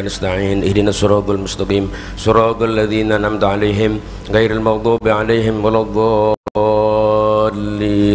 نستعين اهدنا الصراط المستقيم صراط الذين أنعمت عليهم غير المغضوب عليهم ولا الضالين.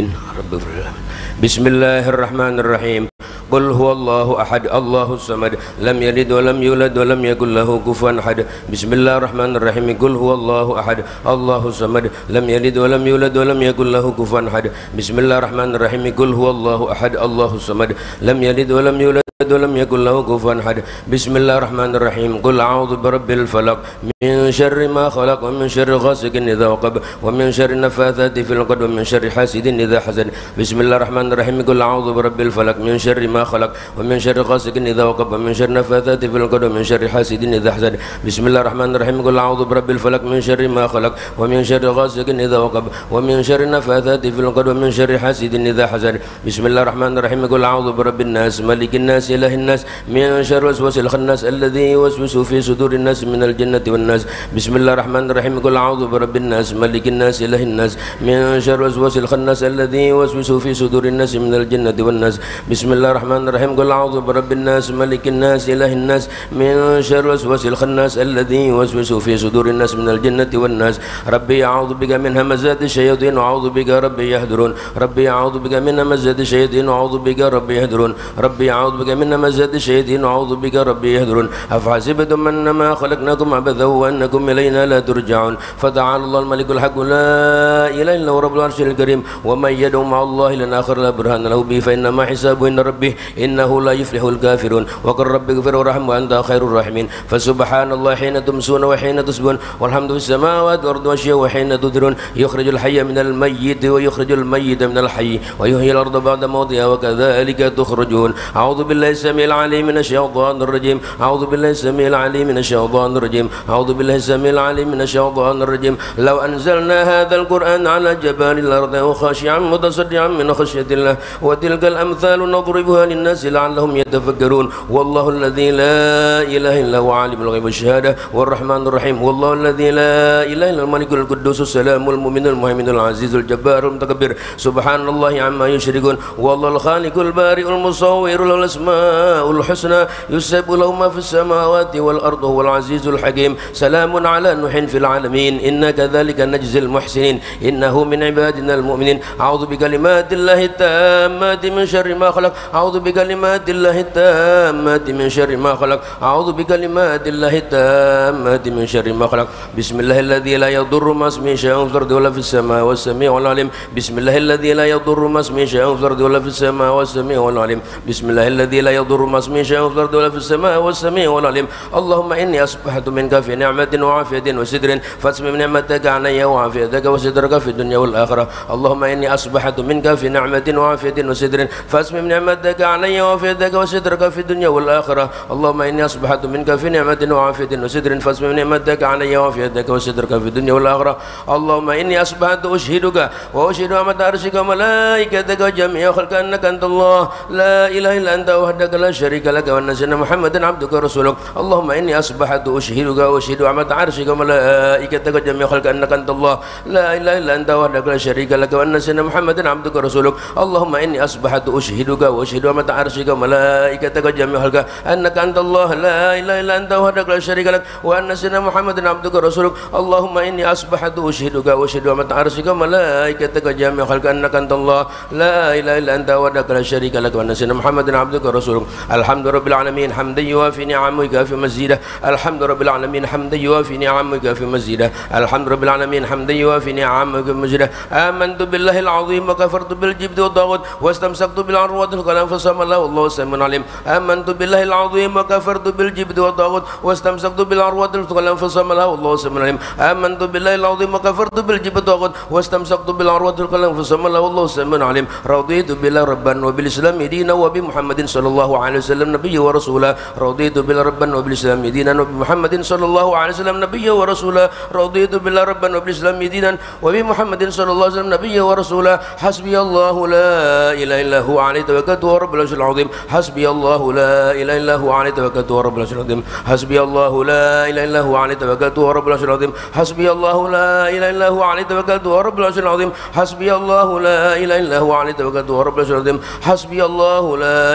بسم الله الرحمن الرحيم. قل هو الله أحد الله الصمد لم يلد ولم يولد ولم يكن له كفوا أحد. بسم الله الرحمن الرحيم. قل هو الله أحد الله الصمد لم يلد ولم يولد ولم يكن له كفوا أحد. بسم الله الرحمن الرحيم. قل هو الله أحد الله الصمد لم يلد ولم يولد ولم يكن له كفوا أحد. بسم الله الرحمن الرحيم. قل أعوذ برب الفلق من شر ما خلق ومن شر غاسق إذا وقب ومن شر النفاثات في العقد ومن شر حاسد إذا حسد. بسم الله الرحمن الرحيم. قل أعوذ برب الفلق من شر ما خلق ومن شر غاسق إذا وقب ومن شر النفاثات في العقد ومن شر حاسد إذا حسد. بسم الله الرحمن الرحيم. قل أعوذ برب الفلق من شر ما خلق ومن شر غاسق إذا وقب ومن شر النفاثات في العقد ومن شر حاسد إذا حسد. بسم الله الرحمن الرحيم. قل أعوذ برب الناس ملك الناس إله الناس من شر الوسواس الخناس الذي يوسوس في صدور الناس من الجنة والناس. بسم الله الرحمن الرحيم. قل أعوذ برب الناس ملك الناس إله الناس من شر الوسواس الخناس الذي يوسوس في صدور الناس من الجنة والناس. بسم الله الرحمن الرحيم. قل أعوذ برب الناس ملك الناس إله الناس من شر الوسواس الخناس الذي يوسوس في صدور الناس من الجنة والناس. ربي أعوذ بك من همزات الشياطين وأعوذ بك ربي يحضرون. ربي أعوذ بك من همزات الشياطين وأعوذ بك ربي يحضرون. ربي أعوذ بك من همزات الشياطين وأعوذ بك ربي يحضرون. أفحسبتم أنما خلقناكم عبثا وأنكم إلينا لا ترجعون. فتعالى الله الملك الحق لا إله إلا هو رب العرش الكريم. ومن يدعو مع الله إلها آخر لا برهان له به فإنما حسابه عند ربه إنه لا يفلح الكافرون. وقل رب اغفر وارحم وأنت خير الراحمين. فسبحان الله حين تمسون وحين تصبحون والحمد في السماوات والأرض والشيء وحين تدرون. يخرج الحي من الميت ويخرج الميت من الحي ويحيي الأرض بعد موتها وكذلك تخرجون. أعوذ بالله السميع العليم من الشيطان الرجيم. أعوذ بالله السميع العليم من الشيطان الرجيم. أعوذ بالله السميع العليم من الشيطان الرجيم. لو أنزلنا هذا القرآن على جبال الأرض خاشعا متصدعا من خشية الله وتلك الأمثال نضربها للناس لعلهم يتفكرون. والله الذي لا إله إلا هو عالم الغيب والشهادة والرحمن الرحيم. والله الذي لا إله إلا الملك القدوس السلام المؤمن المهيمن العزيز الجبار المتكبر سبحان الله عما يشركون. والله الخالق البارئ المصور له الأسماء الحسنى يسبح له ما في السماوات والأرض هو العزيز الحكيم. سلام على نوح في العالمين إنا كذلك نجزي المحسنين إنه من عبادنا المؤمنين. أعوذ بكلمات الله التامات من شر ما خلق. أعوذ بكلمات الله التامات من شر ما خلق. أعوذ بكلمات الله التامات من شر ما خلق. بسم الله الذي لا يضر مع اسمه شيء في الأرض ولا في السماء والسميع العليم. بسم الله الذي لا يضر مع اسمه شيء في الأرض ولا في السماء والسميع العليم. بسم الله الذي لا يضر مع اسمه شيء في الأرض ولا في السماء والسميع العليم. اللهم إني أصبحت منك في نعمة وعافية وستر فاتمم نعمتك علي وعافيتك وسترك في الدنيا والآخرة. اللهم إني أصبحت منك في نعمة وعافية وستر فاتمم نعمتك علي وعافيتك وسترك في الدنيا والآخرة. اللهم إني أصبحت منك في نعمة وعافية وستر فاتمم نعمتك علي وعافيتك وسترك في الدنيا والآخرة. اللهم إني أصبحت أشهدك وأشهد أمة عرشك وملائكتك وجميع خلقك أنك أنت الله لا إله إلا أنت وحدك لا شريك لك وأن سيدنا محمدا عبدك ورسولك. اللهم إني أصبحت أشهدك وأشهد أمة عرشك وملائكتك وجميع خلقك أنك أنت الله لا إله إلا أنت وحدك لا شريك لك وأن سيدنا محمدا عبدك ورسولك. اللهم إني أصبحت أشهدك وأشهد أمة عرشك وملائكتك وجميع خلقك أنك أنت الله لا إله إلا أنت وحدك لا شريك لك وأن سيدنا محمدا عبدك ورسولك. اللهم إني أصبحت أشهدك وأشهد أمة عرشك وملائكتك وجميع خلقك أنك أنت الله لا إله إلا أنت وحدك لا شريك لك وأن سيدنا محمدا عبدك ورسولك. الحمد رب العالمين حمدا يوافي نعمه ويكافئ مزيده. الحمد رب العالمين حمدا يوافي نعمه ويكافئ مزيده. الحمد رب العالمين حمدا يوافي نعمه ويكافئ مزيده. آمنت بالله العظيم وكفرت بالجبت والطاغوت واستمسكت بالعروة الوثقى فصام الله والله سميع عليم. آمنت بالله العظيم وكفرت بالجبت والطاغوت واستمسكت بالعروة الوثقى فصام الله والله سميع عليم. آمنت بالله العظيم وكفرت بالجبت والطاغوت واستمسكت بالعروة الوثقى فصام الله والله سميع عليم. رضيت بالله ربا وبالإسلام دينا وبمحمد صلى الله عليه وسلم نبيا ورسولا. رضيت بالله ربا وبالإسلام دينا وبمحمد صلى الله عليه وسلم نبيا ورسولا. رضيت بالله ربا وبالإسلام دينا وبمحمد صلى الله عليه وسلم نبيا ورسولا. حسبي الله لا إله إلا هو عليه توكلت وهو رب العرش العظيم. حسبي الله لا إله إلا هو عليه توكلت وهو رب العرش العظيم. حسبي الله لا إله إلا هو عليه توكلت وهو رب العرش العظيم. حسبي الله لا إله إلا هو عليه توكلت وهو رب العرش العظيم. حسبي الله لا إله إلا هو عليه توكلت وهو رب العرش العظيم. حسبي الله لا إله إلا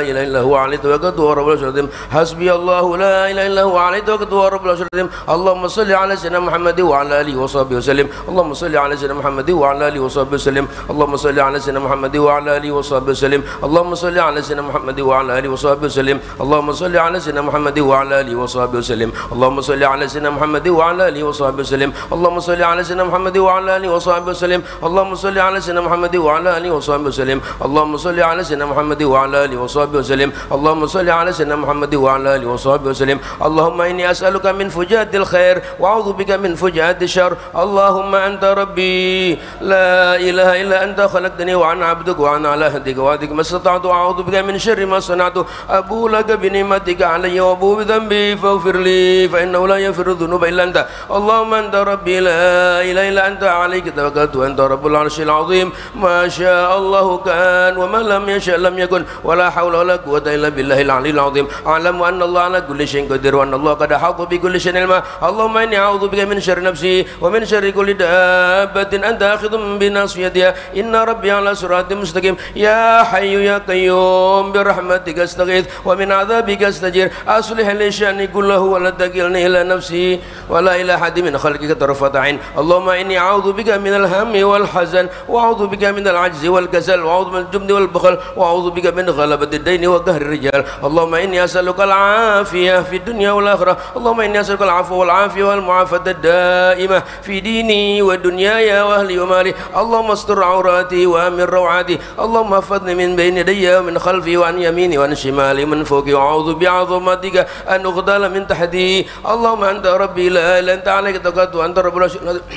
هو عليه توكلت وهو رب العرش العظيم حسبي الله لا إله إلا هو عليه توكلت وهو رب العرش العظيم اللهم صل على سيدنا محمد وعلى آله وصحبه وسلم اللهم صل على سيدنا محمد وعلى آله وصحبه وسلم اللهم صل على سيدنا محمد وعلى آله وصحبه وسلم اللهم صل على سيدنا محمد وعلى آله وصحبه وسلم اللهم صل على سيدنا محمد وعلى آله وصحبه وسلم اللهم صل على سيدنا محمد وعلى آله وصحبه وسلم اللهم صل على سيدنا محمد وعلى آله وصحبه وسلم اللهم صل على سيدنا محمد وعلى آله وصحبه وسلم اللهم صل على سيدنا محمد وعلى آله وصحبه وسلم اللهم صل على سيدنا محمد وعلى آله وصحبه وسلم اللهم إني أسألك من فجات الخير وأعوذ بك من فجات الشر اللهم أنت ربي لا إله إلا أنت خلقتني وأنا عبدك وأنا على عهدك ووعدك ما استطعت وأعوذ بك من شر ما صنعت أبو لك بنعمتك علي وأبو بذنبي فاغفر لي فإنه لا يغفر الذنوب إلا أنت اللهم أنت ربي لا إله إلا أنت عليك توكلت وأنت رب العرش العظيم ما شاء الله كان وما لم يشاء لم يكن ولا حول ولا قوة إلا بالله العلي العظيم أعلم أن الله على كل شيء قدير وأن الله قد أحاط بكل شيء علما اللهم إني أعوذ بك من شر نفسي ومن شر كل دابة أنت آخذ بناصيتها إن ربي على صراط مستقيم يا حي يا قيوم برحمتك أستغيث ومن عذابك أستجير أصلح لي شأني كله ولا تكلني إلى نفسي ولا إلى أحد من خلقك طرفة عين اللهم إني أعوذ بك من الهم والحزن وأعوذ بك من العجز والكسل وأعوذ من الجبن والبخل وأعوذ بك من غلبة الدين وقهر الرجال اللهم إني أسألك العافية في الدنيا والآخرة اللهم إني أسألك العفو والعافية والمعافاة الدائمة في ديني ودنياي وأهلي ومالي اللهم استر عوراتي وأمن روعاتي اللهم احفظني من بين يدي ومن خلفي وعن يميني وعن شمالي ومن فوقي وأعوذ بعظمتك أن أغتال من تحتي اللهم أنت ربي لا إله إلا أنت عليك توكلت وأنت رب العرش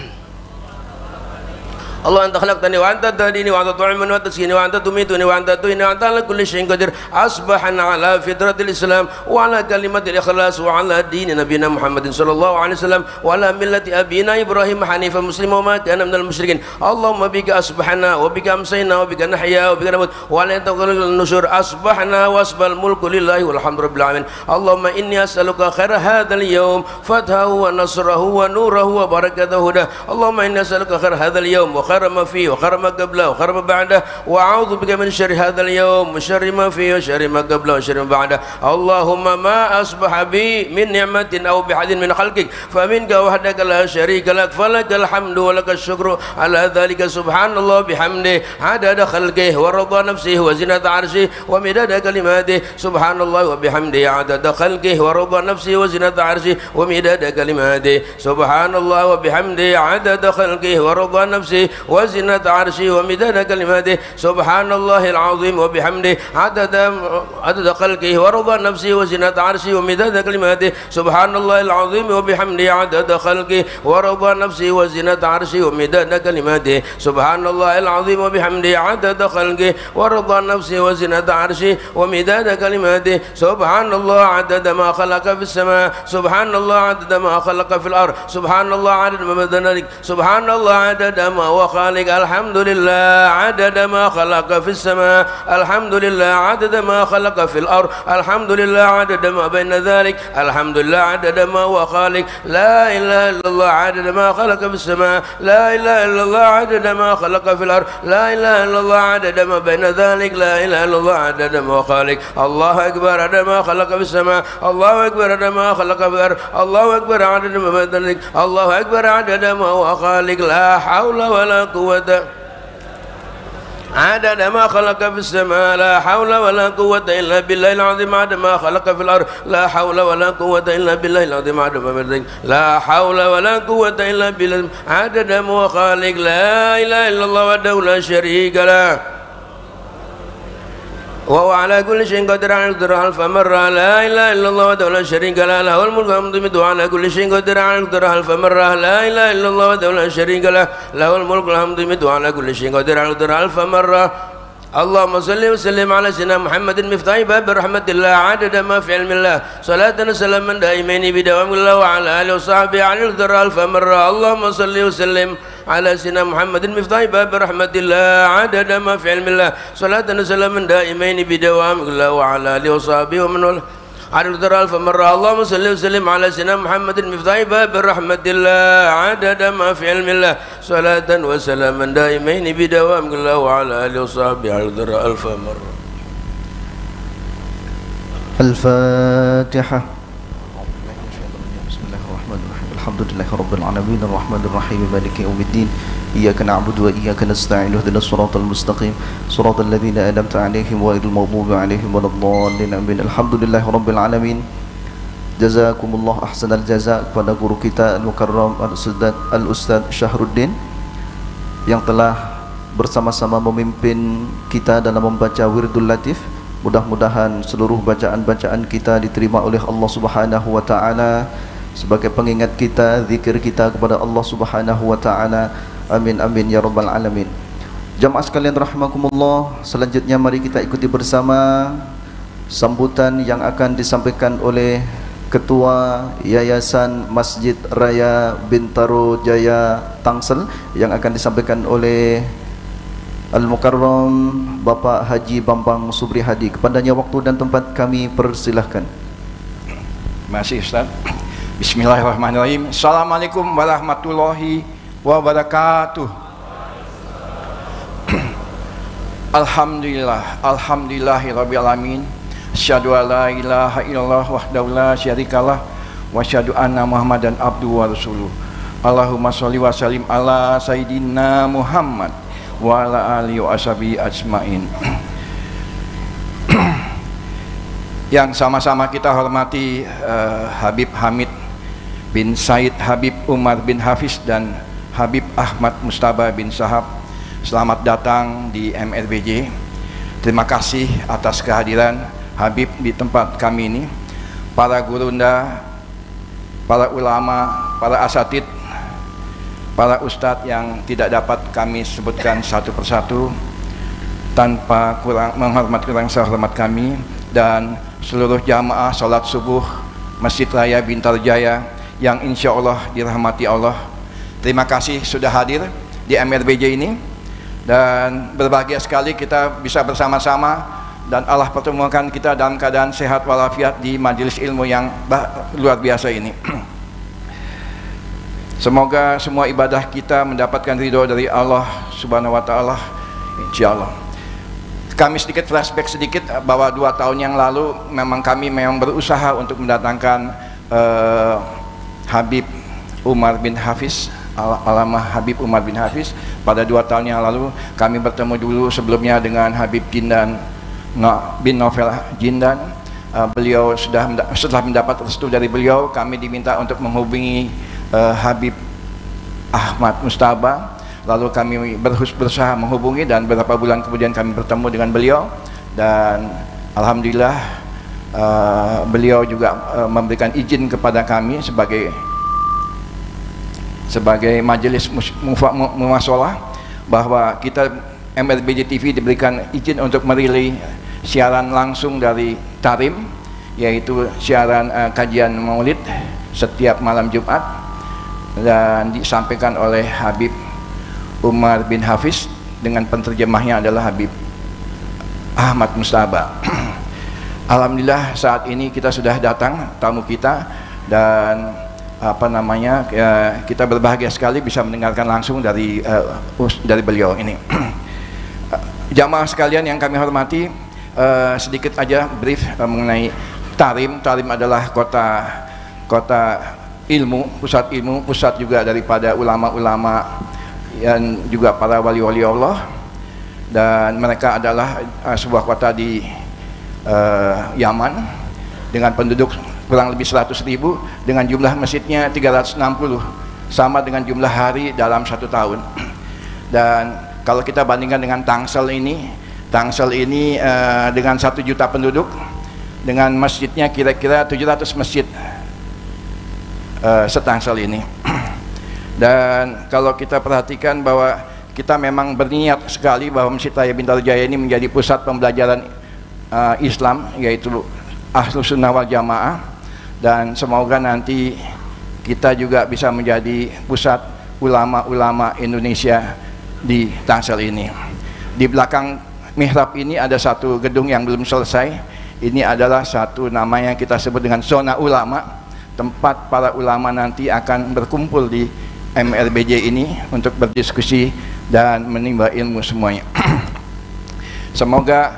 الله أنت خلقتني وأنت تهديني وأنت تطعمني وأنت تسقيني وأنت تميتني وأنت تحييني وأنت على كل شيء قدير أصبحنا على فطرة الإسلام وعلى كلمة الإخلاص وعلى دين نبينا محمد صلى الله عليه وسلم وعلى ملة أبينا إبراهيم حنيفا مسلما وما كان من المشركين اللهم بك أصبحنا وبك أمسينا وبك نحيا وبك نموت وعلى أنت النشور أصبحنا وأصبح الملك لله والحمد رب العالمين اللهم إني أسألك خير هذا اليوم فتحه ونصره ونوره وبركته هداه اللهم إني أسألك خير هذا اليوم وخير ما فيه وخير ما قبله وخير ما بعده وأعوذ بك من شر هذا اليوم وشر ما فيه وشر ما قبله وشر ما بعده اللهم ما أصبح بي من نعمة أو بحد من خلقك فمنك وحدك لا شريك لك فلك الحمد ولك الشكر على ذلك سبحان الله بحمده عدد خلقه ورضا نفسه وزنة عرشه ومداد كلماته سبحان الله وبحمده عدد خلقه ورضا نفسه وزنة عرشه ومداد كلماته سبحان الله وبحمده عدد خلقه ورضا نفسه وزنة عرشه ومداد كلماته سبحان الله العظيم وبحمده عدد خلقه ورضا نفسه وزنة عرشه ومداد كلماته سبحان الله العظيم وبحمده عدد خلقه ورضا نفسه وزنة عرشه ومداد كلماته سبحان الله العظيم وبحمده عدد خلقه ورضا نفسه وزنة عرشه ومداد كلماته سبحان الله عدد ما خلق في السماء سبحان الله عدد ما خلق في الأرض سبحان الله عدد ما بدنك سبحان الله عدد ما وخالق الحمد لله عدد ما خلق في السماء الحمد لله عدد ما خلق في الأرض الحمد لله عدد ما بين ذلك الحمد لله عدد ما وخالق لا إله إلا الله عدد ما خلق في السماء لا إله إلا الله عدد ما خلق في الأرض لا إله إلا الله عدد ما بين ذلك لا إله إلا الله عدد ما وخالق الله أكبر عدد ما خلق في السماء الله أكبر عدد ما خلق في الأرض الله أكبر عدد ما بين ذلك الله أكبر عدد ما وخالق لا حول ولا قوة عدد ما خلق في السماء لا حول ولا قوة إلا بالله العظيم عدد ما خلق في الأرض لا حول ولا قوة إلا بالله العظيم عدد ما بين لا حول ولا قوة إلا بالله عدد ما خالق لا إله إلا الله وحده لا شريك له وهو على كل شيء قدير على قدره ألف مرة لا إله إلا الله وحده لا شريك له له الملك والحمد على كل شيء قدير على قدره ألف مرة لا إله إلا الله وحده لا شريك له له الملك والحمد على كل شيء قدير على قدره ألف مرة اللهم صل وسلم على سيدنا محمد مفتاح باب رحمة الله عدد ما في علم الله صلاة وسلاما دائمين بدوام الله وعلى آله وصحبه على القدر ألف مرة اللهم صل وسلم على سيدنا محمد مفتاح باب رحمة الله عدد ما في علم الله صلاة وسلاما دائمين بدوام الله وعلى آله وصحبه ومن على القدر ألف مرة اللهم صل وسلم على سيدنا محمد مفتاح باب رحمة الله عدد ما في علم الله صلاة وسلاما دائمين بدوام الله وعلى آله وصحبه على القدر ألف مرة Al-Fatihah. Bismillahirrahmanirrahim. Alhamdulillahirabbil alamin arrahmanir rahim maliki yaumiddin. Iyyaka na'budu wa iyyaka nasta'in ihdinas siratal mustaqim siratal ladzina an'amta 'alaihim ghairil maghdubi 'alaihim waladdallin. Amin. Alhamdulillahirabbil alamin. Jazakumullah ahsanal jaza kepada guru kita Al-Mukarram Al-Ustaz Syahruddin yang telah bersama-sama memimpin kita dalam membaca Wirdul Latif. Mudah-mudahan seluruh bacaan-bacaan kita diterima oleh Allah Subhanahu wa taala sebagai pengingat kita, zikir kita kepada Allah Subhanahu wa taala. Amin amin ya rabbal alamin. Jamaah sekalian rahimakumullah, selanjutnya mari kita ikuti bersama sambutan yang akan disampaikan oleh Ketua Yayasan Masjid Raya Bintaro Jaya Tangsel yang akan disampaikan oleh Al-Mukarram Bapak Haji Bambang Subri Hadi. Kepadanya waktu dan tempat kami persilahkan. Masih Ustaz. Bismillahirrahmanirrahim. Assalamualaikum warahmatullahi wabarakatuh. Alhamdulillah, alhamdulillahirabbil alamin. Asyhadu an la ilaha illallah wahdahu la syarikalah wa asyhadu anna Muhammadan abduhu wa rasuluh. Allahumma sholli wa sallim ala sayyidina Muhammad wa ala alihi wa ashabihi ajmain. Yang sama-sama kita hormati Habib Hamid bin Said Habib Umar bin Hafiz dan Habib Ahmad Mustaba bin Sahab, selamat datang di MRBJ. Terima kasih atas kehadiran Habib di tempat kami ini. Para gurunda, para ulama, para asatid, para ustadz yang tidak dapat kami sebutkan satu persatu tanpa kurang sehormat kami, dan seluruh jamaah salat subuh Masjid Raya Bintaro Jaya yang insya Allah dirahmati Allah. Terima kasih sudah hadir di MRBJ ini, dan berbahagia sekali kita bisa bersama-sama dan Allah pertemukan kita dalam keadaan sehat walafiat di majelis ilmu yang luar biasa ini. Semoga semua ibadah kita mendapatkan ridho dari Allah Subhanahu wa taala, insyaallah. Kami sedikit flashback sedikit bahwa 2 tahun yang lalu kami memang berusaha untuk mendatangkan Habib Umar bin Hafiz, Alamah Habib Umar bin Hafiz. Pada 2 tahun yang lalu kami bertemu dulu sebelumnya dengan Habib Jindan bin Novel Jindan. Beliau setelah mendapat restu dari beliau, kami diminta untuk menghubungi Habib Ahmad Mustaba. Lalu kami berusaha menghubungi, dan beberapa bulan kemudian kami bertemu dengan beliau, dan alhamdulillah beliau juga memberikan izin kepada kami sebagai majelis muwasalah bahwa kita MRBJ TV diberikan izin untuk merilai siaran langsung dari Tarim, yaitu siaran kajian Maulid setiap malam Jumat, dan disampaikan oleh Habib Umar bin Hafiz dengan penterjemahnya adalah Habib Ahmad Mustaba. Alhamdulillah saat ini kita sudah datang tamu kita, dan kita berbahagia sekali bisa mendengarkan langsung dari beliau ini. Jamaah sekalian yang kami hormati, sedikit aja brief mengenai Tarim. Tarim adalah kota ilmu, pusat juga daripada ulama-ulama dan juga para wali-wali Allah, dan mereka adalah sebuah kota di Yaman dengan penduduk kurang lebih 100.000, dengan jumlah masjidnya 360, sama dengan jumlah hari dalam 1 tahun. Dan kalau kita bandingkan dengan Tangsel ini dengan 1 juta penduduk, dengan masjidnya kira-kira 700 masjid se-Tangsel ini. Dan kalau kita perhatikan bahwa kita memang berniat sekali bahwa Masjid Raya Bintaro Jaya ini menjadi pusat pembelajaran Islam, yaitu Ahlus Sunnah wal Jamaah, dan semoga nanti kita juga bisa menjadi pusat ulama-ulama Indonesia di Tangsel ini. Di belakang mihrab ini ada satu gedung yang belum selesai. Ini adalah satu namanya kita sebut dengan zona ulama, tempat para ulama nanti akan berkumpul di MRBJ ini untuk berdiskusi dan menimba ilmu semuanya. Semoga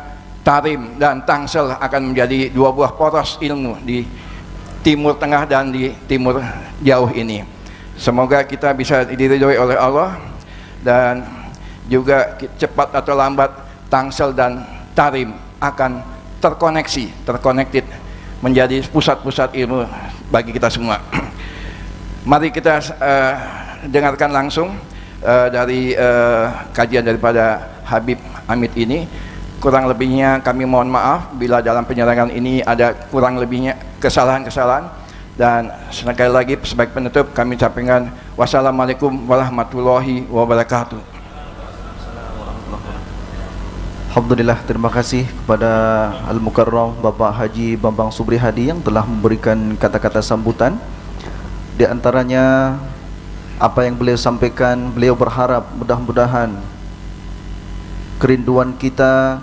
Tarim dan Tangsel akan menjadi dua buah poros ilmu di Timur Tengah dan di Timur Jauh ini. Semoga kita bisa diridhoi oleh Allah, dan juga cepat atau lambat Tangsel dan Tarim akan terconnected menjadi pusat-pusat ilmu bagi kita semua. Mari kita dengarkan langsung dari kajian daripada Habib Hamid ini. Kurang lebihnya kami mohon maaf bila dalam penyerangan ini ada kurang lebihnya kesalahan-kesalahan, dan sekali lagi sebagai penutup kami sampaikan wassalamualaikum warahmatullahi wabarakatuh. Alhamdulillah, terima kasih kepada Al-Mukarram Bapak Haji Bambang Subri Hadi yang telah memberikan kata-kata sambutan. Di antaranya apa yang beliau sampaikan, beliau berharap mudah-mudahan kerinduan kita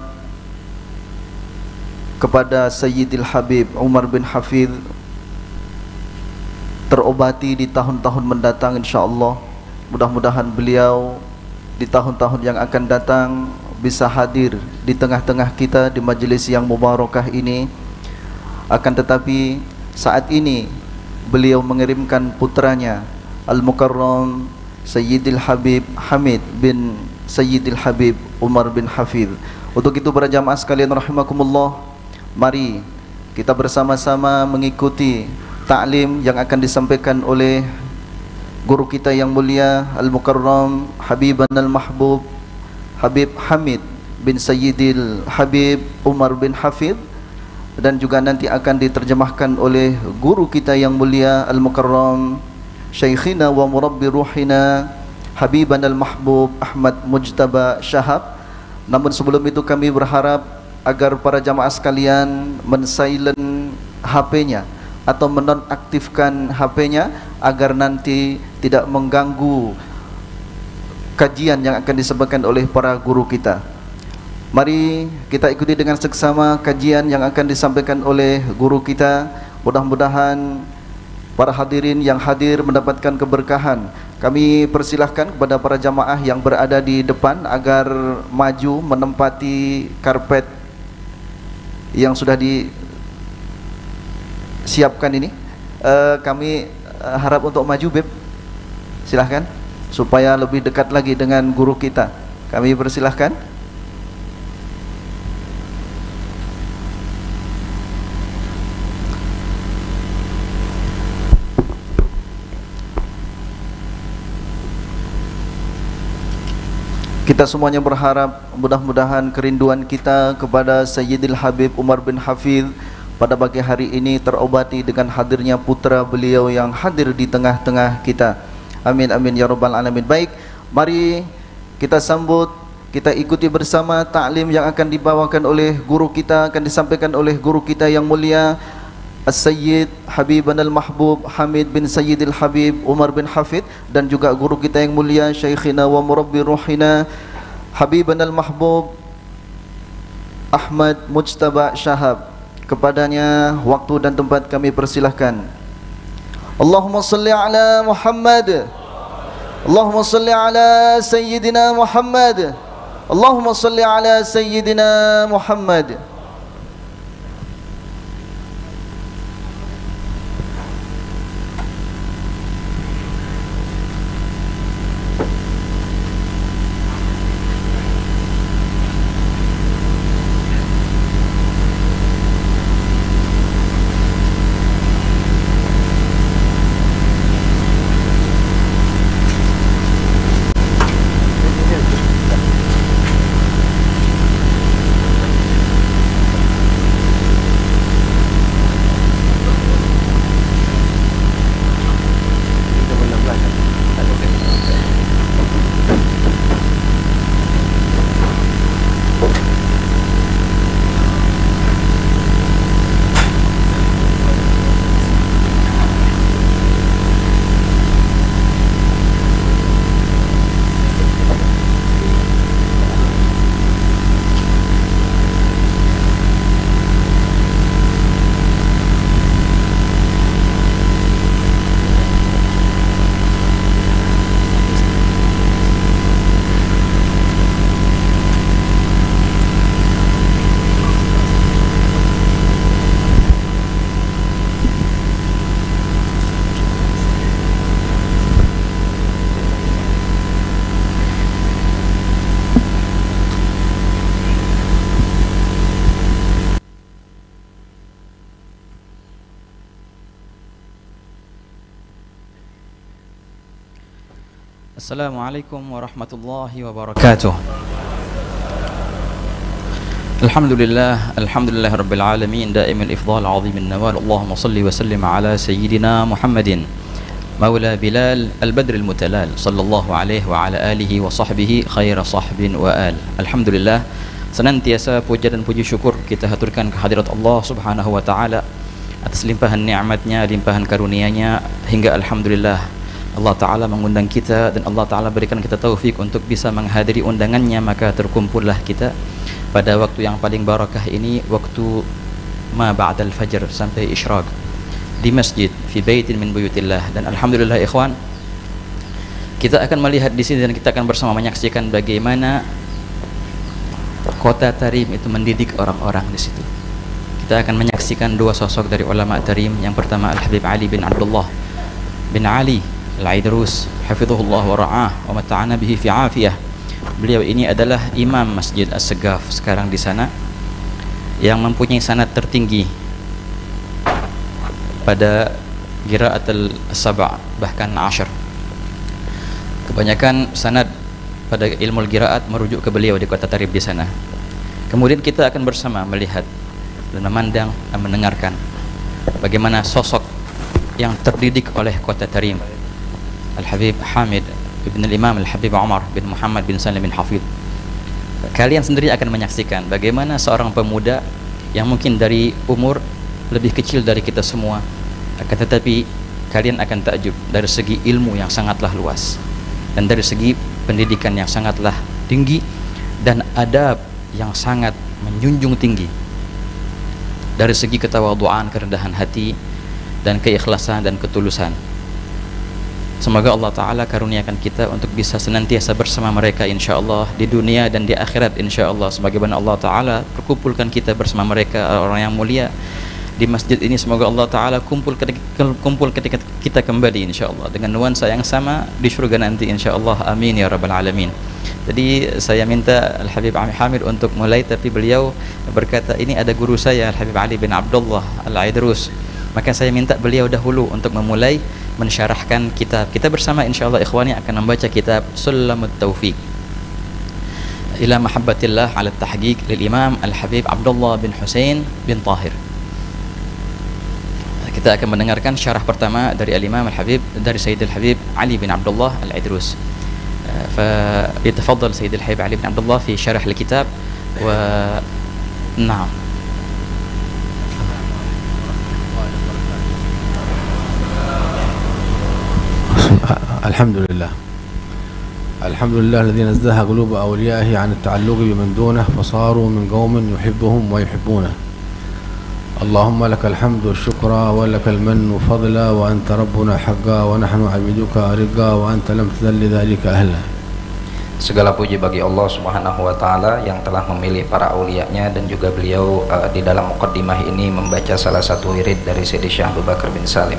kepada Sayyidil Habib Umar bin Hafidh terobati di tahun-tahun mendatang insyaAllah. Mudah-mudahan beliau di tahun-tahun yang akan datang bisa hadir di tengah-tengah kita di majlis yang mubarakah ini. Akan tetapi saat ini beliau mengirimkan putranya Al-Mukarram Sayyidil Habib Hamid bin Sayyidil Habib Umar bin Hafidh. Untuk itu para jamaah sekalian rahimakumullah, mari kita bersama-sama mengikuti ta'lim yang akan disampaikan oleh guru kita yang mulia Al-Mukarram Habiban Al-Mahbub Habib Hamid bin Sayyidil Habib Umar bin Hafidh, dan juga nanti akan diterjemahkan oleh guru kita yang mulia Al-Mukarram Syekhina wa Murabbi Ruhina Habiban Al-Mahbub Ahmad Mujtaba Syahab. Namun sebelum itu kami berharap agar para jamaah sekalian men-silent HP-nya atau menonaktifkan HP-nya agar nanti tidak mengganggu kajian yang akan disampaikan oleh para guru kita. Mari kita ikuti dengan seksama kajian yang akan disampaikan oleh guru kita. Mudah-mudahan para hadirin yang hadir mendapatkan keberkahan. Kami persilahkan kepada para jamaah yang berada di depan agar maju menempati karpet yang sudah disiapkan ini. Kami harap untuk maju, Beb. Silahkan, supaya lebih dekat lagi dengan guru kita. Kami persilahkan. Kita semuanya berharap mudah-mudahan kerinduan kita kepada Sayyidil Habib Umar bin Hafidh pada pagi hari ini terobati dengan hadirnya putra beliau yang hadir di tengah-tengah kita. Amin amin ya rabbal alamin. Baik, mari kita sambut, kita ikuti bersama ta'lim yang akan dibawakan oleh guru kita, akan disampaikan oleh guru kita yang mulia As-Sayyid Habiban Al-Mahbub Hamid bin Sayyidil Habib Umar bin Hafidh, dan juga guru kita yang mulia Syekhina wa Murabbi Ruhina Habiban Al-Mahbub Ahmad Mujtaba Syahab. Kepadanya waktu dan tempat kami persilahkan. Allahumma salli ala Muhammad, Allahumma salli ala Sayyidina Muhammad, Allahumma salli ala Sayyidina Muhammad. Assalamualaikum warahmatullahi wabarakatuh. Alhamdulillah rabbil alamin, daimil ifdal azimin nawal. Allahumma salli wa sallim ala sayyidina Muhammadin Maula Bilal al-Badr al-Mutalal sallallahu alaihi wa ala alihi wa sahbihi khaira sahbin wa al. Alhamdulillah, senantiasa puja dan puji syukur kita haturkan kehadirat Allah Subhanahu wa taala atas limpahan nikmatnya, limpahan karunia-Nya, hingga alhamdulillah Allah Ta'ala mengundang kita dan Allah Ta'ala berikan kita taufik untuk bisa menghadiri undangannya. Maka terkumpullah kita pada waktu yang paling barakah ini, waktu ma ba'dal fajr sampai isyraq di masjid fi baitin min buyutillah. Dan alhamdulillah ikhwan, kita akan melihat di sini dan kita akan bersama menyaksikan bagaimana kota Tarim itu mendidik orang-orang di situ. Kita akan menyaksikan dua sosok dari ulama Tarim. Yang pertama Al-Habib Ali bin Abdullah bin Ali Al-Aidrus hafizahullah wa ra'ah wa mata'ana bihi fi afiyah. Beliau ini adalah imam Masjid As-Segaf sekarang di sana, yang mempunyai sanad tertinggi pada qiraat al-sab' bahkan 10. Kebanyakan sanad pada ilmu qiraat merujuk ke beliau di kota Tarim di sana. Kemudian kita akan bersama melihat dan memandang dan mendengarkan bagaimana sosok yang terdidik oleh kota Tarim, Al-Habib Hamid ibn al-Imam Al-Habib Umar bin Muhammad bin Salim bin Hafidh. Kalian sendiri akan menyaksikan bagaimana seorang pemuda yang mungkin dari umur lebih kecil dari kita semua, akan tetapi kalian akan takjub dari segi ilmu yang sangatlah luas dan dari segi pendidikan yang sangatlah tinggi dan adab yang sangat menjunjung tinggi, dari segi ketawaduan, kerendahan hati dan keikhlasan dan ketulusan. Semoga Allah Ta'ala karuniakan kita untuk bisa senantiasa bersama mereka insyaAllah di dunia dan di akhirat insyaAllah. Sebagaimana Allah Ta'ala perkumpulkan kita bersama mereka orang yang mulia di masjid ini, semoga Allah Ta'ala kumpul ketika kita kembali insyaAllah dengan nuansa yang sama di surga nanti insyaAllah. Amin ya rabbal alamin. Jadi saya minta Al-Habib Hamid untuk mulai, tapi beliau berkata ini ada guru saya Al-Habib Ali bin Abdullah Al-Aidrus, maka saya minta beliau dahulu untuk memulai mensyarahkan kitab. Kita bersama insyaallah ikhwani akan membaca kitab Sulamut Taufiq ila Mahabbatillah ala Tahqiq lil Imam Al-Habib Abdullah bin Husain bin Tahir. Kita akan mendengarkan syarah pertama dari Al-Imam Al-Habib, dari Sayyid Al-Habib Ali bin Abdullah Al-Aidrus. فليتفضل سيد الحبيب علي بن عبد الله في شرح الكتاب. ونعم. الحمد لله الذي نزه قلوب أوليائه عن التعلق بمن دونه فصاروا من قوم يحبهم ويحبونه. اللهم لك الحمد والشكر ولك المن فضلا وأنت ربنا حقا ونحن عبيدك رقا وأنت لم تزل لذلك أهلا. Segala puji bagi Allah Subhanahu wa taala yang telah memilih para aulianya, dan juga beliau di dalam muqaddimah ini membaca salah satu wirid dari Sayyidi Syekh Abu Bakar bin Salim.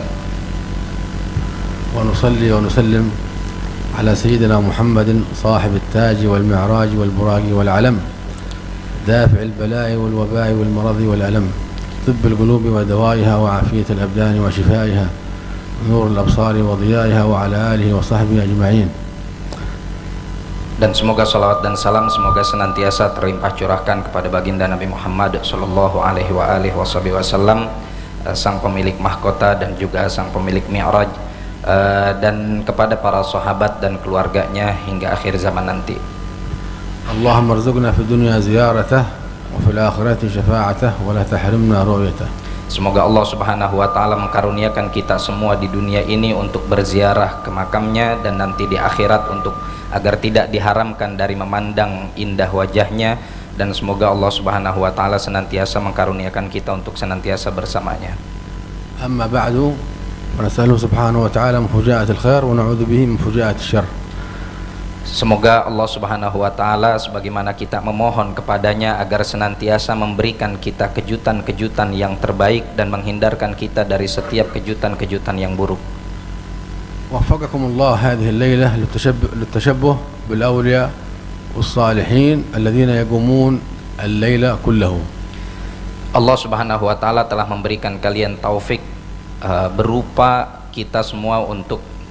ونصلي ونسلم على سيدنا محمد صاحب التاج والمعراج والبراق والعلم دافع البلاء والوباء والمرض والألم طب القلوب ودوائها وعافية الأبدان وشفائها نور الأبصار وضيائها وعلى آله وصحبه أجمعين. Dan semoga salawat dan salam semoga senantiasa terlimpah curahkan kepada baginda Nabi Muhammad sallallahu alaihi wasallam, sang pemilik mahkota dan juga sang pemilik mi'raj, dan kepada para sahabat dan keluarganya hingga akhir zaman nanti. Allahumma arzuqna fid dunya ziyaratahu wa fil akhirati syafa'atahu wa la tahrimna ru'yatahu. Semoga Allah Subhanahu wa taala mengkaruniakan kita semua di dunia ini untuk berziarah ke makamnya, dan nanti di akhirat untuk agar tidak diharamkan dari memandang indah wajahnya, dan semoga Allah Subhanahu wa taala senantiasa mengkaruniakan kita untuk senantiasa bersamanya. Amma ba'du, ونسأله سبحانه وتعالى من فجاءة الخير ونعوذ به من فجاءة الشر. Semoga Allah Subhanahu wa taala sebagaimana kita memohon kepadanya agar senantiasa memberikan kita kejutan-kejutan yang terbaik dan menghindarkan kita dari setiap kejutan-kejutan yang buruk. وفقكم الله هذه الليلة للتشبه بالأولياء والصالحين الذين يقومون الليل كله. Allah Subhanahu wa taala telah memberikan kalian taufik berupa kita semua untuk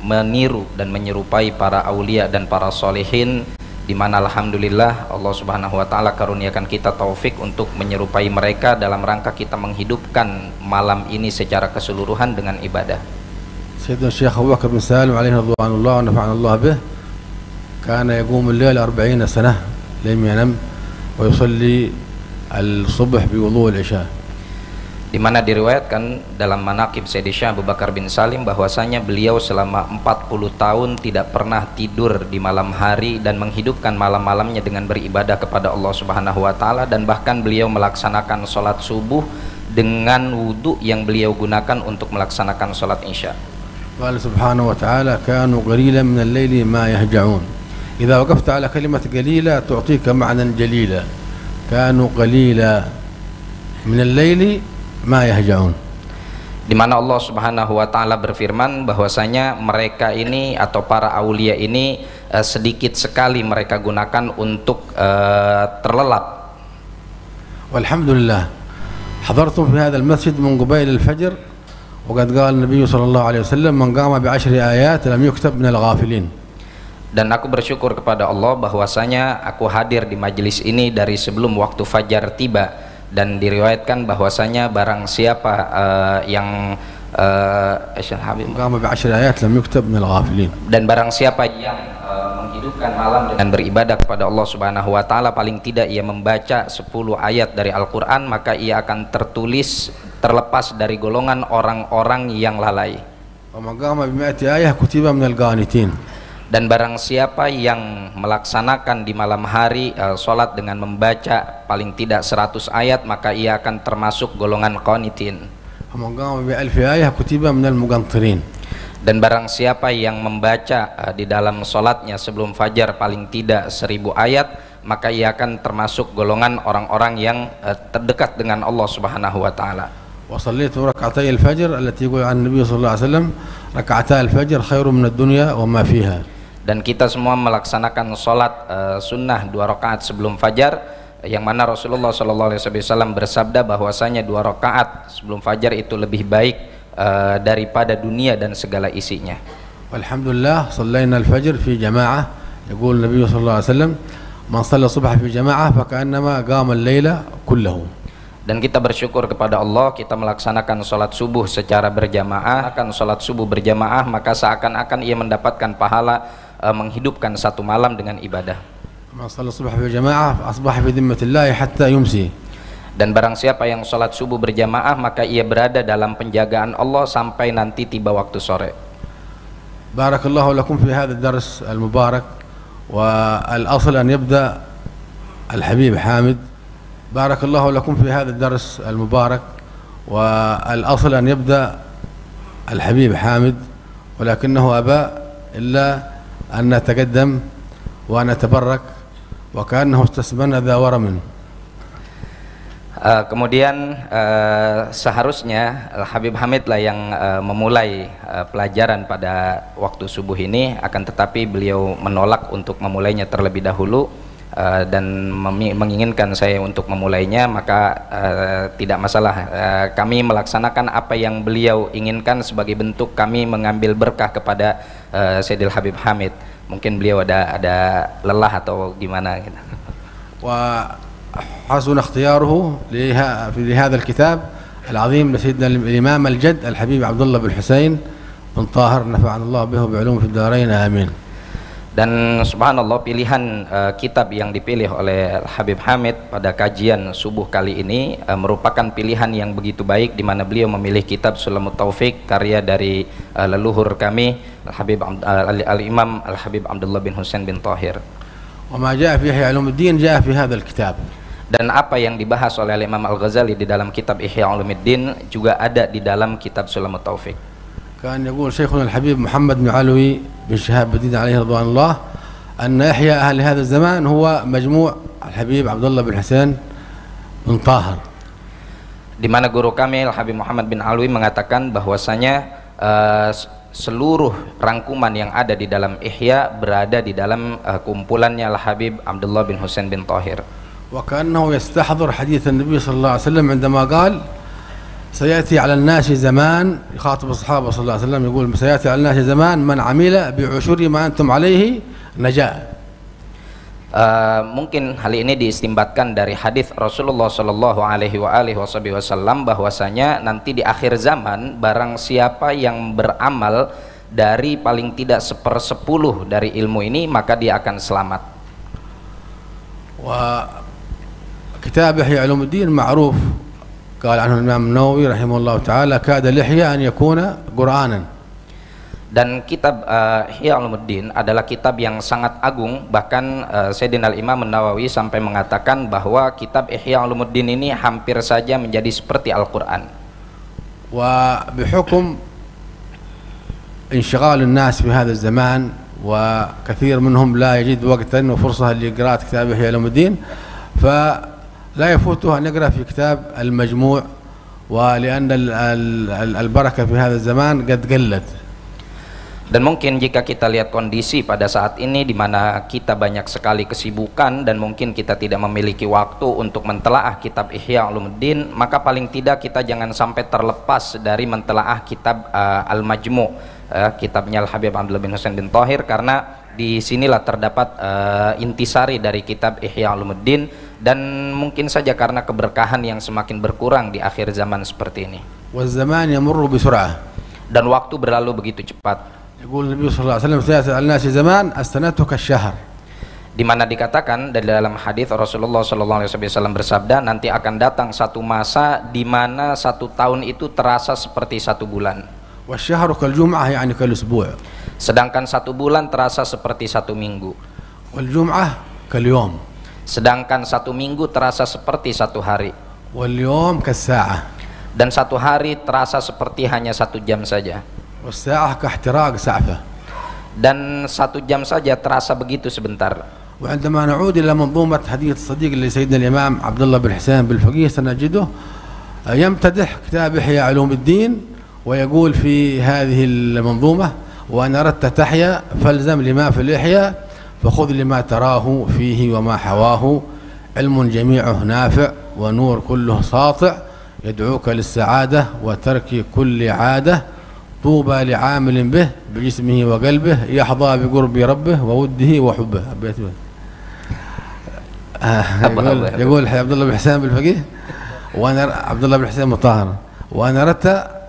meniru dan menyerupai para aulia dan para solehin, di mana alhamdulillah Allah Subhanahu wa taala karuniakan kita taufik untuk menyerupai mereka dalam rangka kita menghidupkan malam ini secara keseluruhan dengan ibadah. سيدنا الشيخ أبو بكر بن سالم عليه رضوان الله ونفعنا الله به كان يقوم الليل 40 سنة لم ينم ويصلي الصبح بوضوء العشاء. Di mana diriwayatkan dalam manaqib Sayyidi Syekh Abu Bakar bin Salim bahwasanya beliau selama 40 tahun tidak pernah tidur di malam hari dan menghidupkan malam-malamnya dengan beribadah kepada Allah Subhanahu wa taala, dan bahkan beliau melaksanakan sholat subuh dengan wudu yang beliau gunakan untuk melaksanakan sholat isya. قال سبحانه وتعالى كانوا قليلا من الليل ما يهجعون إذا وقفت على كلمة قليلة تعطيك معنى جليلا كانوا قليلا من الليل ما يهجعون. Di mana Allah Subhanahu wa taala berfirman bahwasanya mereka ini atau para aulia ini sedikit sekali mereka gunakan untuk terlelap. Walhamdulillah حضرت في هذا المسجد من قبيل الفجر وقد قال النبي صلى الله عليه وسلم من قام ب10 آيات لم يكتب من الغافلين. Dan aku bersyukur kepada Allah bahwasanya aku hadir di majelis ini dari sebelum waktu fajar tiba, dan diriwayatkan bahwasanya barang siapa yang قام ب10 آيات لم يكتب من الغافلين. Dan barang siapa yang menghidupkan malam dengan beribadah kepada Allah Subhanahu wa taala, paling tidak ia membaca 10 ayat dari Al-Qur'an, maka ia akan terlepas dari golongan orang-orang yang lalai. ومن قام ب100 آية كتب من القانتين. Dan barang siapa yang melaksanakan di malam hari sholat dengan membaca paling tidak 100 ayat, maka ia akan termasuk golongan qanitin. ومن قام ب1000 آية كتب من المقنطرين. Dan barang siapa yang membaca di dalam sholatnya sebelum fajar paling tidak 1000 ayat, maka ia akan termasuk golongan orang-orang yang terdekat dengan Allah Subhanahu wa taala. وصليت ركعتي الفجر التي يقول عن النبي صلى الله عليه وسلم ركعتا الفجر خير من الدنيا وما فيها. Dan kita semua melaksanakan sholat sunnah 2 rakaat sebelum fajar, yang mana Rasulullah SAW bersabda bahwasanya 2 rakaat sebelum fajar itu lebih baik daripada dunia dan segala isinya. Alhamdulillah صلينا الفجر في جماعة يقول النبي صلى الله عليه وسلم من صلى الصبح في جماعة فكأنما قام الليل كله. Dan kita bersyukur kepada Allah, kita melaksanakan sholat subuh secara berjamaah. Akan sholat subuh berjamaah, maka seakan-akan ia mendapatkan pahala menghidupkan satu malam dengan ibadah. من صلى الصبح في جماعة أصبح في ذمة الله حتى يمسي. Dan barang siapa yang sholat subuh berjamaah, maka ia berada dalam penjagaan Allah sampai nanti tiba waktu sore. بارك الله لكم في هذا الدرس المبارك. والأصل أن يبدأ الحبيب حامد. بارك الله لكم في هذا الدرس المبارك. والأصل أن يبدأ الحبيب حامد، ولكنه أبى إلا أن نتقدم ونتبرك وكأنه استسمن ذا ورم. Kemudian seharusnya Habib Hamid lah yang memulai pelajaran pada waktu subuh ini, akan tetapi beliau menolak untuk memulainya terlebih dahulu dan menginginkan saya untuk memulainya, maka tidak masalah. Kami melaksanakan apa yang beliau inginkan sebagai bentuk kami mengambil berkah kepada Sayyidil Habib Hamid. Mungkin beliau ada lelah atau gimana gitu. حسن اختياره لهذا الكتاب العظيم لسيدنا الإمام الجد الحبيب عبد الله بن حسين بن طاهر نفعنا الله به بعلوم في الدارين آمين. Dan subhanallah, pilihan kitab yang dipilih oleh Habib Hamid pada kajian subuh kali ini merupakan pilihan yang begitu baik, di mana beliau memilih kitab Sulamut Taufik karya dari leluhur kami Habib Al-Imam Al-Habib Abdullah bin Husain bin Tahir. وما جاء في إحياء علوم الدين جاء في هذا الكتاب. Dan apa yang dibahas oleh Imam Al-Ghazali di dalam kitab Ihya Ulumuddin juga ada di dalam kitab Sulamut Taufik. كان يقول شيخنا الحبيب محمد بن علوي بن شهاب الدين عليه رضوان الله أن إحياء أهل هذا الزمان هو مجموع الحبيب عبد الله بن حسين بن طاهر. Di mana guru kami Al-Habib Muhammad bin Alwi mengatakan bahwasanya seluruh rangkuman yang ada di dalam Ihya berada di dalam kumpulannya Al-Habib Abdullah bin Husain bin Tahir. وكأنه يستحضر حديث النبي صلى الله عليه وسلم عندما قال سيأتي على الناس زمان يخاطب الصحابة صلى الله عليه وسلم يقول سيأتي على الناس زمان من عمل بعشر ما أنتم عليه نجاء. Mungkin hal ini diistimbatkan dari hadis Rasulullah Shallallahu Alaihi Wasallam bahwasanya nanti di akhir zaman barang siapa yang beramal dari paling tidak 1/10 dari ilmu ini maka dia akan selamat. وكتاب إحياء علوم الدين معروف قال عنه الإمام النووي رحمه الله تعالى كاد الإحياء أن يكون قرآنا. Dan kitab Ihya Ulumuddin adalah kitab yang sangat agung, bahkan Sayyidina Al-Imam An-Nawawi sampai mengatakan bahwa kitab Ihya Ulumuddin ini hampir saja menjadi seperti Al-Quran. وبحكم انشغال الناس في هذا الزمان وكثير منهم لا يجد وقتا وفرصة لقراءة كتاب إحياء علوم الدين فلا يفوته أن يقرأ في كتاب المجموع، ولأن البركة في هذا الزمان قد قلت. Dan mungkin jika kita lihat kondisi pada saat ini di mana kita banyak sekali kesibukan dan mungkin kita tidak memiliki waktu untuk mentelaah kitab Ihya Ulumuddin, maka paling tidak kita jangan sampai terlepas dari mentelaah kitab Al-Majmu', kitabnya Al-Habib Abdullah bin Husain bin Thahir, karena di sinilah terdapat intisari dari kitab Ihya Ulumuddin, dan mungkin saja karena keberkahan yang semakin berkurang di akhir zaman seperti ini. والزمان يمر بسرعة. Dan waktu berlalu begitu cepat. يقول النبي صلى الله عليه وسلم سيأتي على الناس زمان السنة كالشهر. Di mana dikatakan dari dalam hadis Rasulullah Sallallahu Alaihi Wasallam bersabda, nanti akan datang satu masa di mana 1 tahun itu terasa seperti 1 bulan. والشهر كالجمعة يعني كالأسبوع. Sedangkan 1 bulan terasa seperti 1 minggu. والجمعة كاليوم. Sedangkan 1 minggu terasa seperti 1 hari. واليوم كالساعة. Dan 1 hari terasa seperti hanya 1 jam saja. والساعة كاحتراق سعفة. Dan 1 jam saja terasa begitu sebentar. وعندما نعود إلى منظومة هدية الصديق لسيدنا الإمام عبد الله بن حسين بالفقيه سنجده يمتدح كتاب إحياء علوم الدين ويقول في هذه المنظومة وأن أردت تحيا فالزم لما في الإحياء فخذ لما تراه فيه وما حواه علم جميعه نافع ونور كله ساطع يدعوك للسعادة وترك كل عادة طوبى لعامل به بجسمه وقلبه يحظى بقرب ربه ووده وحبه. يقول عبد الله بن حسين بالفقيه وانا عبد الله بن حسين مطهر وانا أردت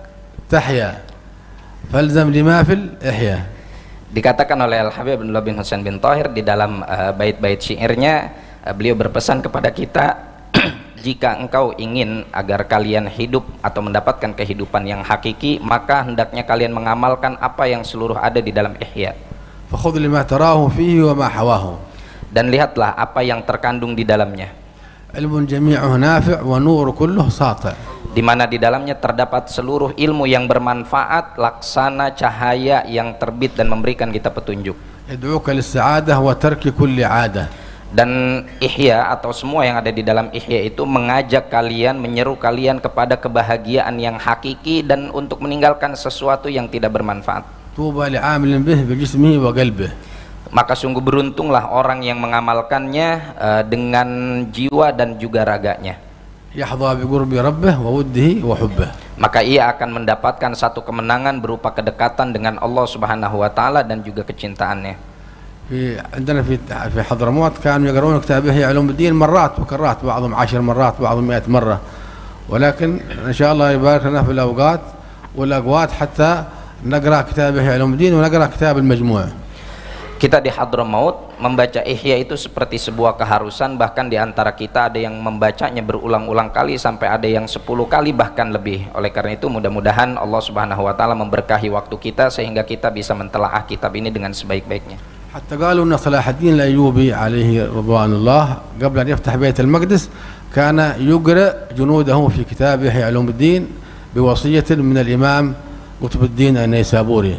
تحيا فالزم لما في الإحياء. Dikatakan oleh Al-Habib Abdullah bin Husain bin Thahir di dalam bait-bait syairnya, beliau berpesan kepada kita, jika engkau ingin agar kalian hidup atau mendapatkan kehidupan yang hakiki, maka hendaknya kalian mengamalkan apa yang seluruh ada di dalam Ihya. فخذ لما تراه فيه وما حواه. Dan lihatlah apa yang terkandung di dalamnya. علم جميعه نافع ونور كله ساطع. Di mana di dalamnya terdapat seluruh ilmu yang bermanfaat, laksana cahaya yang terbit dan memberikan kita petunjuk. يدعوك للسعادة وترك كل عادة. Dan Ihya atau semua yang ada di dalam Ihya itu mengajak kalian, menyeru kalian kepada kebahagiaan yang hakiki dan untuk meninggalkan sesuatu yang tidak bermanfaat. طوبى لعامل به بجسمه وقلبه. Maka sungguh beruntunglah orang yang mengamalkannya dengan jiwa dan juga raganya. يحظى بقرب ربه ووده وحبه. Maka ia akan mendapatkan satu kemenangan berupa kedekatan dengan Allah Subhanahu wa taala dan juga kecintaannya. عندنا في حضرموت كانوا يقرؤون كتاب إحياء علوم الدين مرات وكرات، بعضهم 10 مرات بعضهم 100 مرة، ولكن إن شاء الله يبارك لنا في الأوقات والأقوات حتى نقرأ كتاب إحياء علوم الدين ونقرأ كتاب المجموع. Kita di Hadramaut membaca Ihya itu seperti sebuah keharusan, bahkan di antara kita ada yang membacanya berulang-ulang kali sampai ada yang 10 kali bahkan lebih. Oleh karena itu mudah-mudahan Allah Subhanahu wa taala memberkahi waktu kita sehingga kita bisa mentelaah kitab ini dengan sebaik-baiknya. حتى قالوا أن صلاح الدين الأيوبي عليه رضوان الله قبل أن يفتح بيت المقدس كان يقرأ جنوده في كتاب إحياء علوم الدين بوصية من الإمام قطب الدين النيسابوري.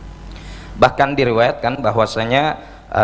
Bahkan diriwayatkan bahwasanya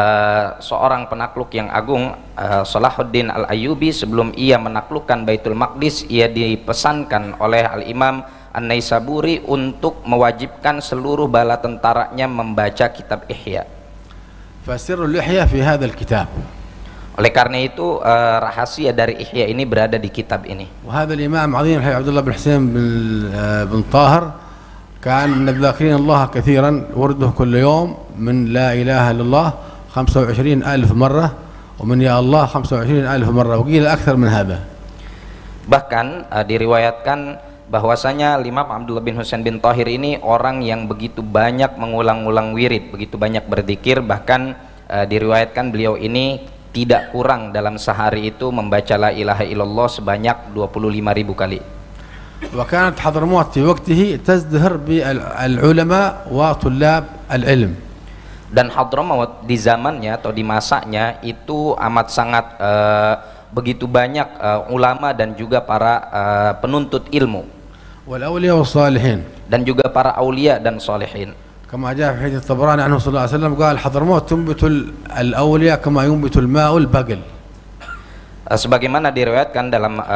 seorang penakluk yang agung, Salahuddin Al-Ayyubi, sebelum ia menaklukkan Baitul Maqdis, ia dipesankan oleh Al-Imam An-Naisaburi untuk mewajibkan seluruh bala tentaranya membaca kitab Ihya. فسر الإحياء في هذا الكتاب. Oleh karena itu rahasia dari Ihya ini berada di kitab ini. وهذا الإمام عظيم الحبيب عبد الله بن حسين بن طاهر كان من الذاكرين الله كثيرا، ورده كل يوم من لا إله إلا الله 25,000 مرة، ومن يا الله 25,000 مرة، وقيل أكثر من هذا. Bahkan diriwayatkan bahwasanya Imam Abdullah bin Husain bin Thahir ini orang yang begitu banyak mengulang-ulang wirid, begitu banyak berzikir, bahkan diriwayatkan beliau ini tidak kurang dalam sehari itu membaca la ilaha illallah sebanyak 25.000 kali. وكانت حضرموت في وقته تزدهر بالعلماء وطلاب العلم. Dan Hadramaut di zamannya atau di masanya itu amat sangat begitu banyak ulama dan juga para penuntut ilmu. والأولياء والصالحين. Dan juga para aulia dan salihin. كما جاء في حديث الطبراني عنه صلى الله عليه وسلم قال حضرموت تنبت الأولياء كما ينبت الماء البقل. Sebagaimana diriwayatkan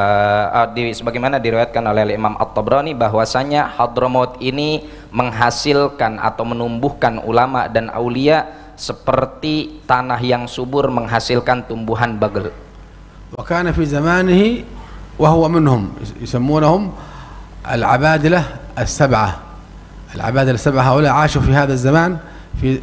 oleh Imam At-Tabrani bahwasanya Hadramaut ini menghasilkan atau menumbuhkan ulama dan aulia seperti tanah yang subur menghasilkan tumbuhan bagel. وكان في زمانه وهو منهم يسمونهم العبادلة السبعة. العبادلة السبعة هؤلاء عاشوا في هذا الزمان، في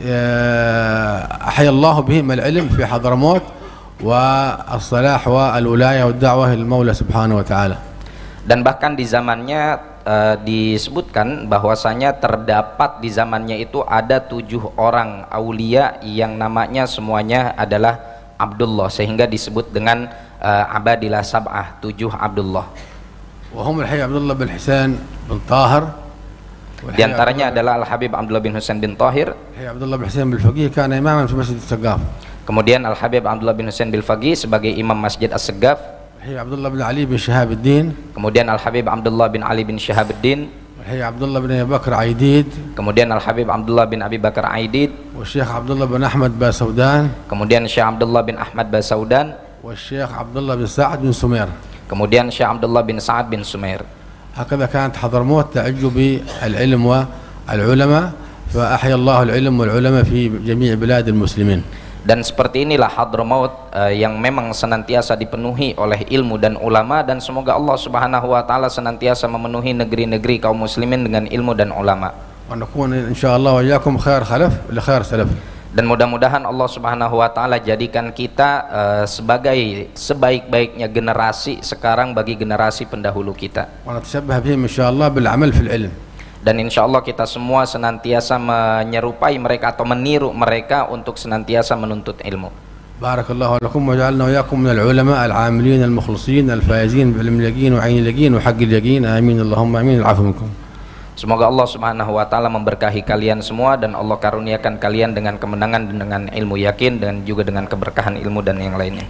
أحيا الله بهم العلم في حضرموت والصلاح والولاية والدعوة للمولى سبحانه وتعالى. Dan bahkan di zamannya disebutkan bahwasanya terdapat di zamannya itu ada 7 orang aulia yang namanya semuanya adalah Abdullah, sehingga disebut dengan Abadilah Sab'ah, 7 Abdullah. وهم الحبيب عبد الله بن حسين بن طاهر. Di antaranya adalah Al-Habib Abdullah bin Husain bin Thahir. عبد الله بن حسين بالفقيه كان إماما في مسجد السقاف. Kemudian Al-Habib Abdullah bin Husain bil Faqih sebagai imam Masjid As-Segaf. عبد الله بن علي بن شهاب الدين. Kemudian Al-Habib Abdullah bin Ali bin Shihabuddin. عبد الله بن أبي بكر عيديد. Kemudian Al-Habib Abdullah bin Abi Bakar Aidid. والشيخ عبد الله بن أحمد باسودان. Kemudian Syekh Abdullah bin Ahmad Basaudan. والشيخ عبد الله بن سعد بن سمير. Kemudian Syekh Abdullah bin Sa'ad bin Sumair. هكذا كانت حضرموت تعج بالعلم والعلماء، فأحيا الله العلم والعلماء في جميع بلاد المسلمين. Dan seperti inilah Hadramaut yang memang senantiasa dipenuhi oleh ilmu dan ulama, dan semoga Allah Subhanahu wa taala senantiasa memenuhi negeri-negeri kaum muslimin dengan ilmu dan ulama. ونكون إن شاء الله وإياكم خير خلف لخير سلف. Dan mudah-mudahan Allah Subhanahu wa taala jadikan kita sebagai sebaik-baiknya generasi sekarang bagi generasi pendahulu kita. ونتشبه بهم إن شاء الله بالعمل في العلم. Dan insya Allah kita semua senantiasa menyerupai mereka atau meniru mereka untuk senantiasa menuntut ilmu. بارك الله لكم وجعلنا وإياكم من العلماء العاملين المخلصين الفائزين بعلم اليقين وعين اليقين وحق اليقين آمين اللهم آمين. العفو منكم. Semoga Allah Subhanahu wa taala memberkahi kalian semua dan Allah karuniakan kalian dengan kemenangan dan dengan ilmu yakin dan juga dengan keberkahan ilmu dan yang lainnya.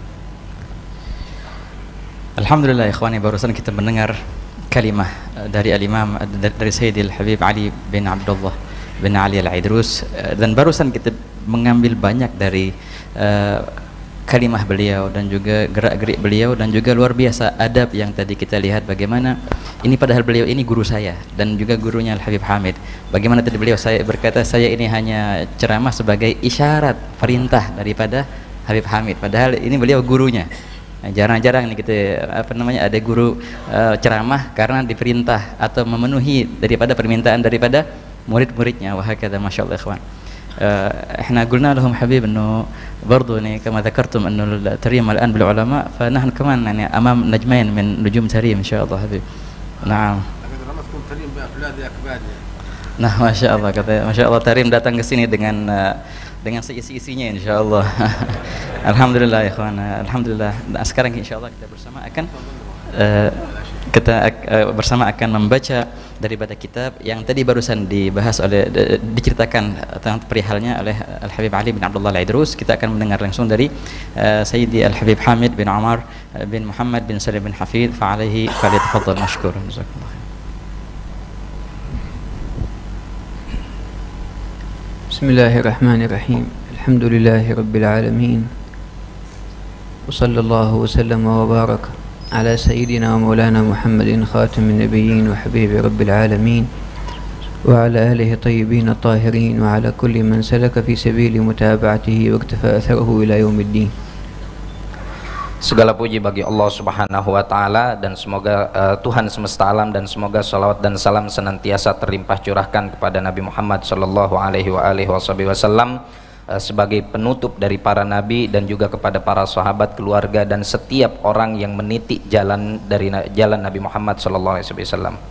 Alhamdulillah ikhwani, barusan kita mendengar kalimah dari al-Imam dari Sayyidil Habib Ali bin Abdullah bin Ali Al-Aidrus, dan barusan kita mengambil banyak dari kalimah beliau dan juga gerak-gerik beliau, dan juga luar biasa adab yang tadi kita lihat bagaimana ini, padahal beliau ini guru saya dan juga gurunya Al-Habib Hamid. Bagaimana tadi beliau saya berkata saya ini hanya ceramah sebagai isyarat perintah daripada Habib Hamid, padahal ini beliau gurunya. Jarang-jarang nih kita ada guru ceramah karena diperintah atau memenuhi daripada permintaan daripada murid-muridnya. وهكذا ما شاء الله إخوان. احنا قلنا لهم حبيب انه برضو يعني كما ذكرتم انه التريم الان بالعلماء، فنحن كمان يعني امام نجمين من نجوم تريم ان شاء الله حبيب. نعم. رمزكم تريم بأفلاد أكبادي. Nah, masya Allah, kata masya Allah Tarim datang ke sini dengan seisi-isinya insya Allah. Alhamdulillah ya kawan, alhamdulillah. Nah, sekarang insya Allah kita bersama akan membaca daripada kitab yang tadi barusan dibahas oleh diceritakan tentang perihalnya oleh Al-Habib Ali bin Abdullah Al-Aidrus. Kita akan mendengar langsung dari Sayyidi Al-Habib Hamid bin Umar bin Muhammad bin Salim bin Hafid. Fa'alaihi falyatafaddal mashkuran. Jazakallah. بسم الله الرحمن الرحيم. الحمد لله رب العالمين، وصلى الله وسلم وبارك على سيدنا ومولانا محمد خاتم النبيين وحبيب رب العالمين، وعلى آله الطيبين الطاهرين، وعلى كل من سلك في سبيل متابعته واقتفى أثره إلى يوم الدين. Segala puji bagi Allah Subhanahu wa taala, dan semoga Tuhan semesta alam, dan semoga salawat dan salam senantiasa terlimpah curahkan kepada Nabi Muhammad sallallahu alaihi wasallam sebagai penutup dari para nabi, dan juga kepada para sahabat, keluarga, dan setiap orang yang meniti jalan dari jalan Nabi Muhammad sallallahu alaihi wasallam.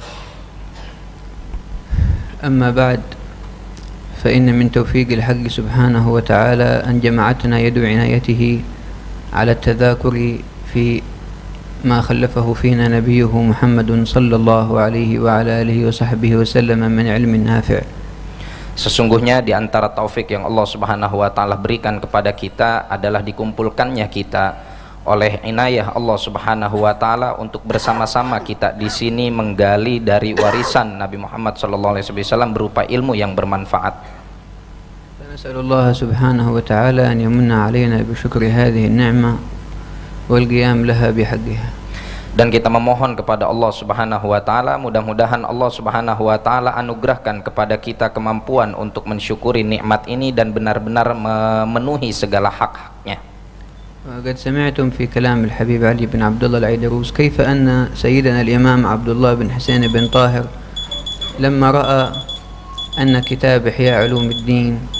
Amma ba'd, fa inna min tawfiqil haqqi subhanahu wa ta'ala an jama'atna yadu inayatihi على التذاكر في ما خلفه فينا نبيه محمد صلى الله عليه وعلى آله وصحبه وسلم من علم نافع. Sesungguhnya di antara taufik yang Allah Subhanahu wa taala berikan kepada kita adalah dikumpulkannya kita oleh inayah Allah Subhanahu wa taala untuk bersama-sama kita di sini menggali dari warisan Nabi Muhammad sallallahu alaihi wasallam berupa ilmu yang bermanfaat. نسأل الله سبحانه وتعالى أن يمن علينا بشكر هذه النعمة والقيام لها بحقها. Dan kita memohon kepada Allah Subhanahu wa taala, mudah-mudahan Allah Subhanahu wa taala anugerahkan kepada kita kemampuan untuk mensyukuri nikmat ini dan benar-benar memenuhi segala hak-haknya. وقد سمعتم في كلام الحبيب علي بن عبد الله العيدروس كيف أن سيدنا الإمام عبد الله بن حسين بن طاهر لما رأى أن كتاب إحياء علوم الدين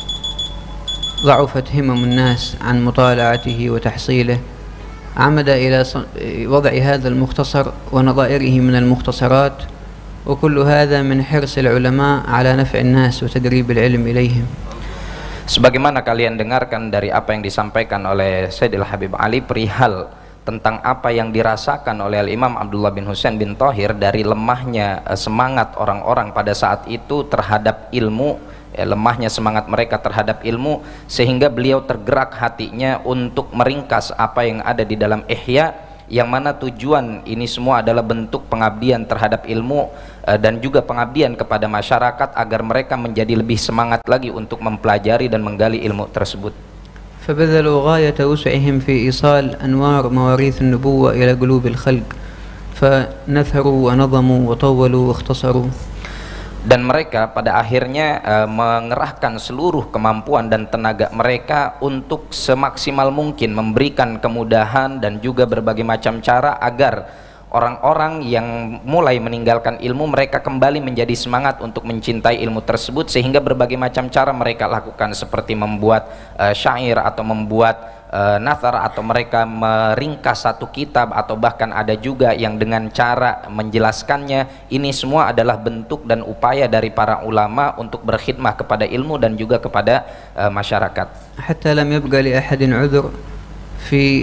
ضعفت همم الناس عن مطالعته وتحصيله عمد إلى وضع هذا المختصر ونظائره من المختصرات، وكل هذا من حرص العلماء على نفع الناس وتقريب العلم إليهم. Sebagaimana kalian dengarkan dari apa yang disampaikan oleh Sayyidil Habib Ali perihal tentang apa yang dirasakan oleh Imam Abdullah bin Husain bin Thahir dari lemahnya semangat orang-orang pada saat itu terhadap ilmu, lemahnya semangat mereka terhadap ilmu, sehingga beliau tergerak hatinya untuk meringkas apa yang ada di dalam Ihya, yang mana tujuan ini semua adalah bentuk pengabdian terhadap ilmu dan juga pengabdian kepada masyarakat agar mereka menjadi lebih semangat lagi untuk mempelajari dan menggali ilmu tersebut. فبذلوا غاية وسعهم في إيصال أنوار مواريث النبوة إلى قلوب الخلق فنثروا ونظموا وطولوا واختصروا. Dan mereka pada akhirnya mengerahkan seluruh kemampuan dan tenaga mereka untuk semaksimal mungkin memberikan kemudahan dan juga berbagai macam cara agar orang-orang yang mulai meninggalkan ilmu mereka kembali menjadi semangat untuk mencintai ilmu tersebut, sehingga berbagai macam cara mereka lakukan seperti membuat syair atau membuat nathar, atau mereka meringkas satu kitab, atau bahkan ada juga yang dengan cara menjelaskannya. Ini semua adalah bentuk dan upaya dari para ulama untuk berkhidmah kepada ilmu dan juga kepada masyarakat. Hatta lam yabqa li ahadin 'udhr fi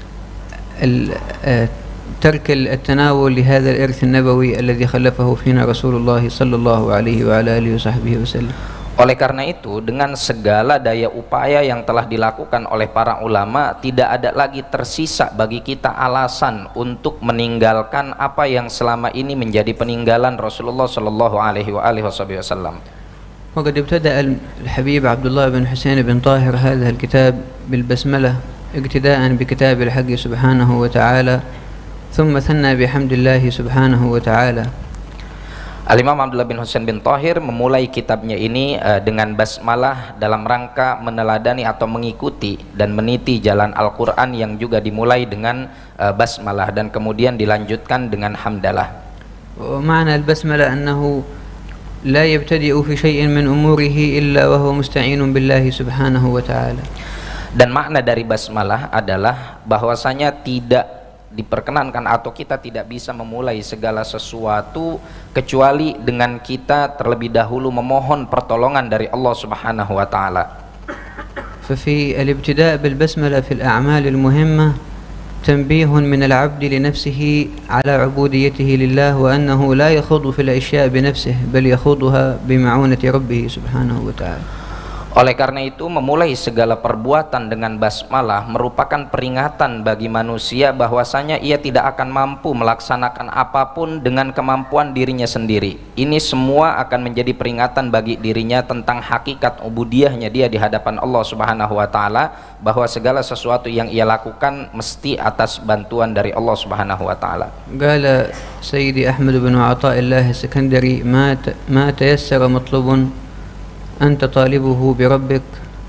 ترك التناول لهذا الإرث النبوي الذي خلفه فينا رسول الله صلى الله عليه وعلى آله وصحبه وسلم. Oleh karena itu, dengan segala daya upaya yang telah dilakukan oleh para ulama, tidak ada lagi tersisa bagi kita alasan untuk meninggalkan apa yang selama ini menjadi peninggalan Rasulullah sallallahu alaihi wasallam. وقد ابتدأ الحبيب عبد الله بن حسين بن طاهر هذا الكتاب بالبسملة اقتداء بكتاب الحق سبحانه وتعالى ثم ثنى بحمد الله سبحانه وتعالى. Al-Imam Abdullah bin Husain bin Thahir memulai kitabnya ini dengan basmalah dalam rangka meneladani atau mengikuti dan meniti jalan Al-Quran yang juga dimulai dengan basmalah dan kemudian dilanjutkan dengan hamdalah. ومعنى البسملة أنه لا يبتدئ في شيء من أموره إلا وهو مستعين بالله سبحانه وتعالى. Dan makna dari basmalah adalah bahwasanya tidak diperkenankan atau kita tidak bisa memulai segala sesuatu kecuali dengan kita terlebih dahulu memohon pertolongan dari Allah Subhanahu wa taala. ففي الابتداء بالبسملة في الأعمال المهمة تنبيه من العبد لنفسه على عبوديته لله وأنه لا يخوض في الأشياء بنفسه بل يخوضها بمعونة ربه سبحانه وتعالى. Oleh karena itu, memulai segala perbuatan dengan basmalah merupakan peringatan bagi manusia bahwasanya ia tidak akan mampu melaksanakan apapun dengan kemampuan dirinya sendiri. Ini semua akan menjadi peringatan bagi dirinya tentang hakikat ubudiyahnya dia di hadapan Allah Subhanahu wa taala, bahwa segala sesuatu yang ia lakukan mesti atas bantuan dari Allah Subhanahu wa taala. Qala Sayyidi Ahmad bin Athaillah As-Sakandari ma tayassara matlubun أنت طالبه بربك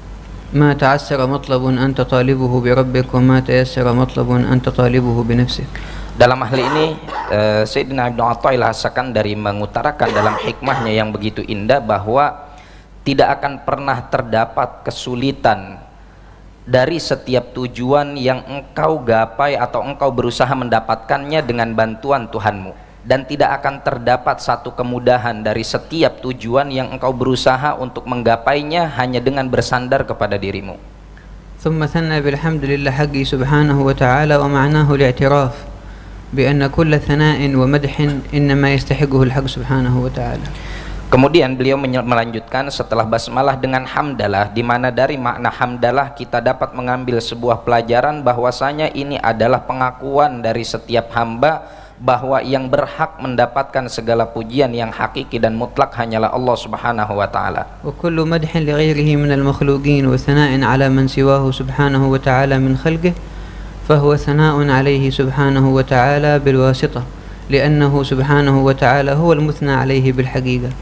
ما تعسر مطلب أنت طالبه بربك وما تيسر مطلب أنت طالبه بنفسك. Dalam hal ini Sayyidina Ibnu Athaillah As-Sakan dari mengutarakan dalam hikmahnya yang begitu indah bahwa tidak akan pernah terdapat kesulitan dari setiap tujuan yang engkau gapai atau engkau berusaha mendapatkannya dengan bantuan Tuhanmu, dan tidak akan terdapat satu kemudahan dari setiap tujuan yang engkau berusaha untuk menggapainya hanya dengan bersandar kepada dirimu. ثم ثنى بالحمد لله حقه سبحانه وتعالى ومعناه الاعتراف بأن كل ثناء ومدح إنما يستحقه الحق سبحانه وتعالى. Kemudian beliau melanjutkan setelah basmalah dengan hamdalah, di mana dari makna hamdalah kita dapat mengambil sebuah pelajaran bahwasanya ini adalah pengakuan dari setiap hamba bahwa yang berhak mendapatkan segala pujian yang hakiki dan mutlak hanyalah Allah Subhanahu wa taala. وكل مدح لغيره من المخلوقين وثناء على من سواه سبحانه وتعالى من خلقه فهو ثناء عليه سبحانه وتعالى بالواسطة لأنه سبحانه وتعالى هو المثنى عليه بالحقيقة.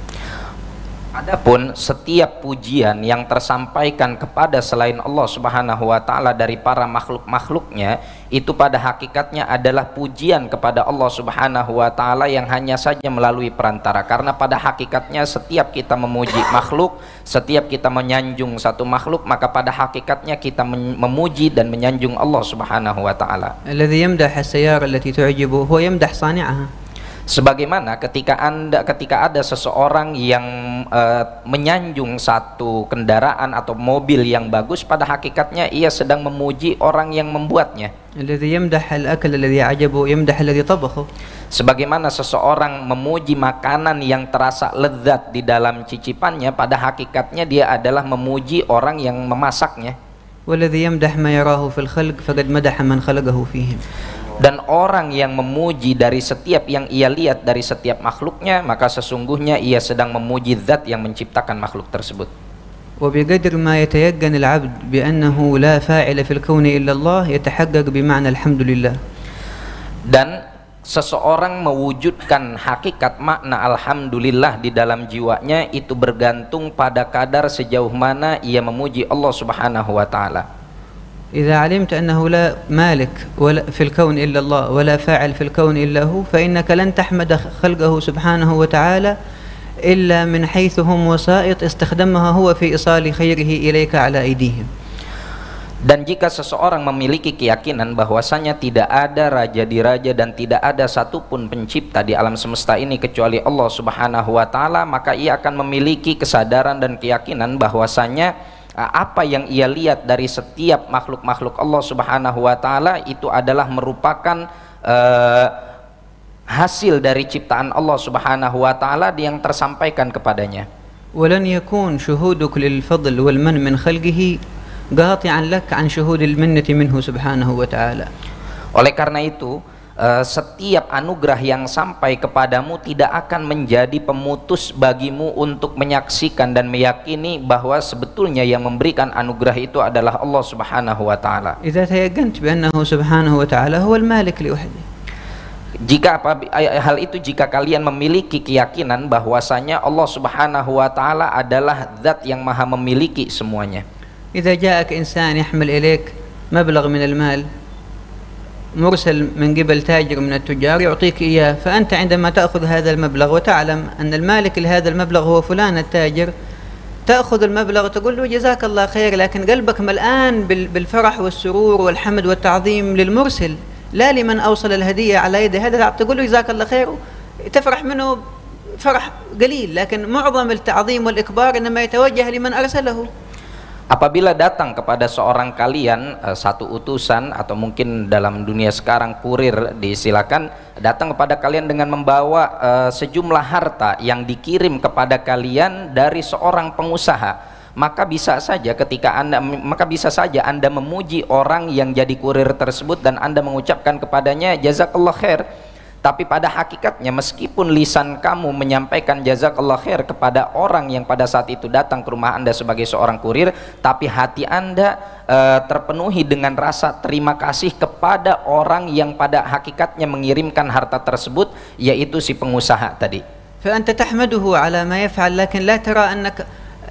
Adapun setiap pujian yang tersampaikan kepada selain Allah Subhanahu wa taala dari para makhluk-makhluknya, itu pada hakikatnya adalah pujian kepada Allah Subhanahu wa taala yang hanya saja melalui perantara. Karena pada hakikatnya setiap kita memuji makhluk, setiap kita menyanjung satu makhluk, maka pada hakikatnya kita memuji dan menyanjung Allah Subhanahu wa taala. الذي يمدح السيارة التي تعجبه هو يمدح صانعها. Sebagaimana ketika ada seseorang yang menyanjung satu kendaraan atau mobil yang bagus, pada hakikatnya ia sedang memuji orang yang membuatnya. الذي يمدح الأكل الذي عجبه يمدح الذي طبخه. Sebagaimana seseorang memuji makanan yang terasa lezat di dalam cicipannya, pada hakikatnya dia adalah memuji orang yang memasaknya. والذي يمدح ما يراه في الخلق فقد مدح من خلقه فيهم. Dan orang yang memuji dari setiap yang ia lihat dari setiap makhluknya, maka sesungguhnya ia sedang memuji zat yang menciptakan makhluk tersebut. وبقدر ما يتيقن العبد بأنه لا فاعل في الكون إلا الله يتحقق بمعنى الحمد لله. Dan seseorang mewujudkan hakikat makna alhamdulillah di dalam jiwanya itu bergantung pada kadar sejauh mana ia memuji Allah Subhanahu wa taala. إذا علمت أنه لا مالك ولا في الكون إلا الله ولا فاعل في الكون إلا هو فإنك لن تحمد خلقه سبحانه وتعالى إلا من حيث هم وسائط استخدمها هو في إيصال خيره إليك على أيديهم. Dan jika seseorang memiliki keyakinan bahwasanya tidak ada raja di raja dan tidak ada satupun pencipta di alam semesta ini kecuali Allah Subhanahu wa taala, maka ia akan memiliki kesadaran dan keyakinan bahwasanya apa yang ia lihat dari setiap makhluk-makhluk Allah Subhanahu wa taala itu adalah merupakan hasil dari ciptaan Allah Subhanahu wa taala yang tersampaikan kepadanya. ولن يكون شهودك للفضل والمن من خلقه قاطعا لك عن شهود المنة منه سبحانه وتعالى. Oleh karena itu setiap anugerah yang sampai kepadamu tidak akan menjadi pemutus bagimu untuk menyaksikan dan meyakini bahwa sebetulnya yang memberikan anugerah itu adalah Allah Subhanahu wa taala. إذا تيقنت بأنه سبحانه وتعالى هو المالك لوحده. Jika kalian memiliki keyakinan bahwasanya Allah Subhanahu wa taala adalah zat yang maha memiliki semuanya. إذا جاءك إنسان يحمل إليك مبلغ من المال مرسل من قبل تاجر من التجار يعطيك إياه، فأنت عندما تأخذ هذا المبلغ وتعلم أن المالك لهذا المبلغ هو فلان التاجر، تأخذ المبلغ وتقول له جزاك الله خير، لكن قلبك ملآن بالفرح والسرور والحمد والتعظيم للمرسل لا لمن أوصل الهدية على يده. هذا تقول له جزاك الله خير، تفرح منه فرح قليل، لكن معظم التعظيم والإكبار إنما يتوجه لمن أرسله. Apabila datang kepada seorang kalian satu utusan atau mungkin dalam dunia sekarang kurir disilakan datang kepada kalian dengan membawa sejumlah harta yang dikirim kepada kalian dari seorang pengusaha, maka bisa saja Anda memuji orang yang jadi kurir tersebut dan Anda mengucapkan kepadanya jazakallah khair. Tapi pada hakikatnya meskipun lisan kamu menyampaikan jazakallah khair kepada orang yang pada saat itu datang ke rumah Anda sebagai seorang kurir, tapi hati Anda terpenuhi dengan rasa terima kasih kepada orang yang pada hakikatnya mengirimkan harta tersebut, yaitu si pengusaha tadi. فأنت تحمده على ما يفعل لكن لا ترى أنك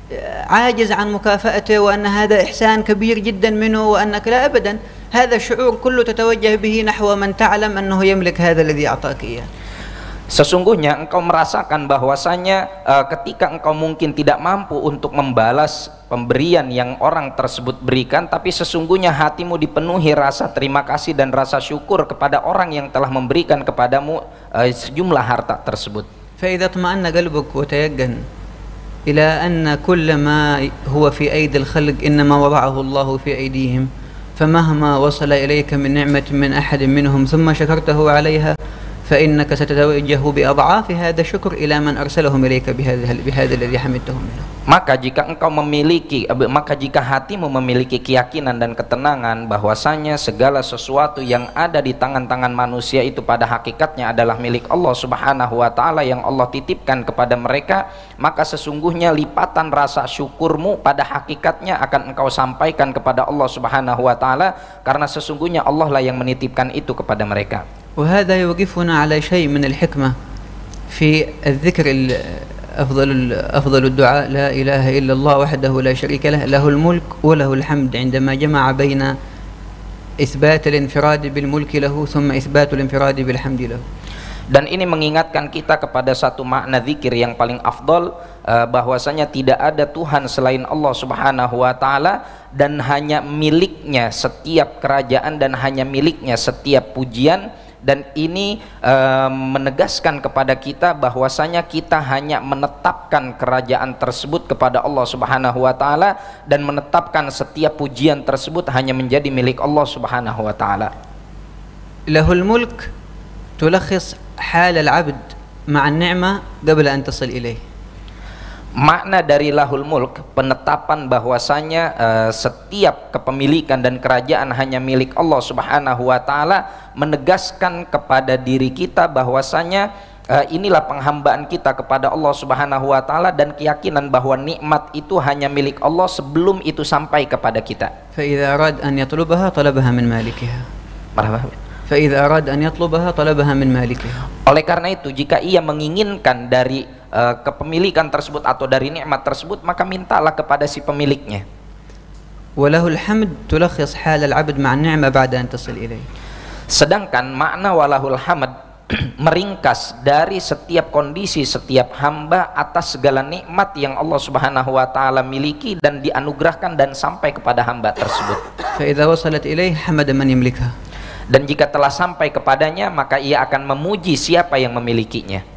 عاجز عن مكافأته وأن هذا إحسان كبير جدا منه وأنك لا أبدا، هذا الشعور كله تتوجه به نحو من تعلم أنه يملك هذا الذي أعطاك إياه. Sesungguhnya engkau merasakan bahwasanya ketika engkau mungkin tidak mampu untuk membalas pemberian yang orang tersebut berikan, tapi sesungguhnya hatimu dipenuhi rasa terima kasih dan rasa syukur kepada orang yang telah memberikan kepadamu sejumlah harta tersebut. فإذا اطمأن قلبك وتيقن إلى أن كل ما هو في أيدي الخلق إنما وضعه الله في أيديهم، فمهما وصل إليك من نعمة من أحد منهم ثم شكرته عليها فإنك ستتوجه بأضعاف هذا الشكر إلى من أرسلهم إليك بهذا الذي حمدتهم منه. Maka jika hatimu memiliki keyakinan dan ketenangan bahwasanya segala sesuatu yang ada di tangan-tangan manusia itu pada hakikatnya adalah milik Allah Subhanahu wa taala yang Allah titipkan kepada mereka, maka sesungguhnya lipatan rasa syukurmu pada hakikatnya akan engkau sampaikan kepada Allah Subhanahu wa taala, karena sesungguhnya Allah lah yang menitipkan itu kepada mereka. وهذا يوقفنا على شيء من الحكمة في الذكر أفضل الدعاء لا إله إلا الله وحده لا شريك له له الملك وله الحمد، عندما جمع بين إثبات الانفراد بالملك له ثم إثبات الانفراد بالحمد له. Dan ini mengingatkan kita kepada satu makna zikir yang paling afdol, bahwasanya tidak ada Tuhan selain Allah Subhanahu wa taala, dan hanya miliknya setiap kerajaan dan hanya miliknya setiap pujian. Dan ini menegaskan kepada kita bahwasanya kita hanya menetapkan kerajaan tersebut kepada Allah Subhanahu wa taala dan menetapkan setiap pujian tersebut hanya menjadi milik Allah Subhanahu wa taala. Lahul mulk tulakhis hal al-'abd ma'a an-ni'mah qabla an tasil ilayh. Makna dari lahul mulk, penetapan bahwasanya setiap kepemilikan dan kerajaan hanya milik Allah Subhanahu wa taala, menegaskan kepada diri kita bahwasanya inilah penghambaan kita kepada Allah Subhanahu wa taala dan keyakinan bahwa nikmat itu hanya milik Allah sebelum itu sampai kepada kita. Fa idza arad an yatlubaha talabaha min malikiha. Marhaba. Fa idza arad an yatlubaha talabaha min malikiha. Oleh karena itu, jika ia menginginkan dari kepemilikan tersebut atau dari nikmat tersebut, maka mintalah kepada si pemiliknya. Walahul hamd tulakhis hal al-'abd ma'a an-ni'mah ba'da an tasil ilayh. Sedangkan makna walahul hamd meringkas dari setiap kondisi setiap hamba atas segala nikmat yang Allah Subhanahu wa taala miliki dan dianugerahkan dan sampai kepada hamba tersebut. Fa idza wasalat ilayh hamada man yamlikha. Dan jika telah sampai kepadanya, maka ia akan memuji siapa yang memilikinya.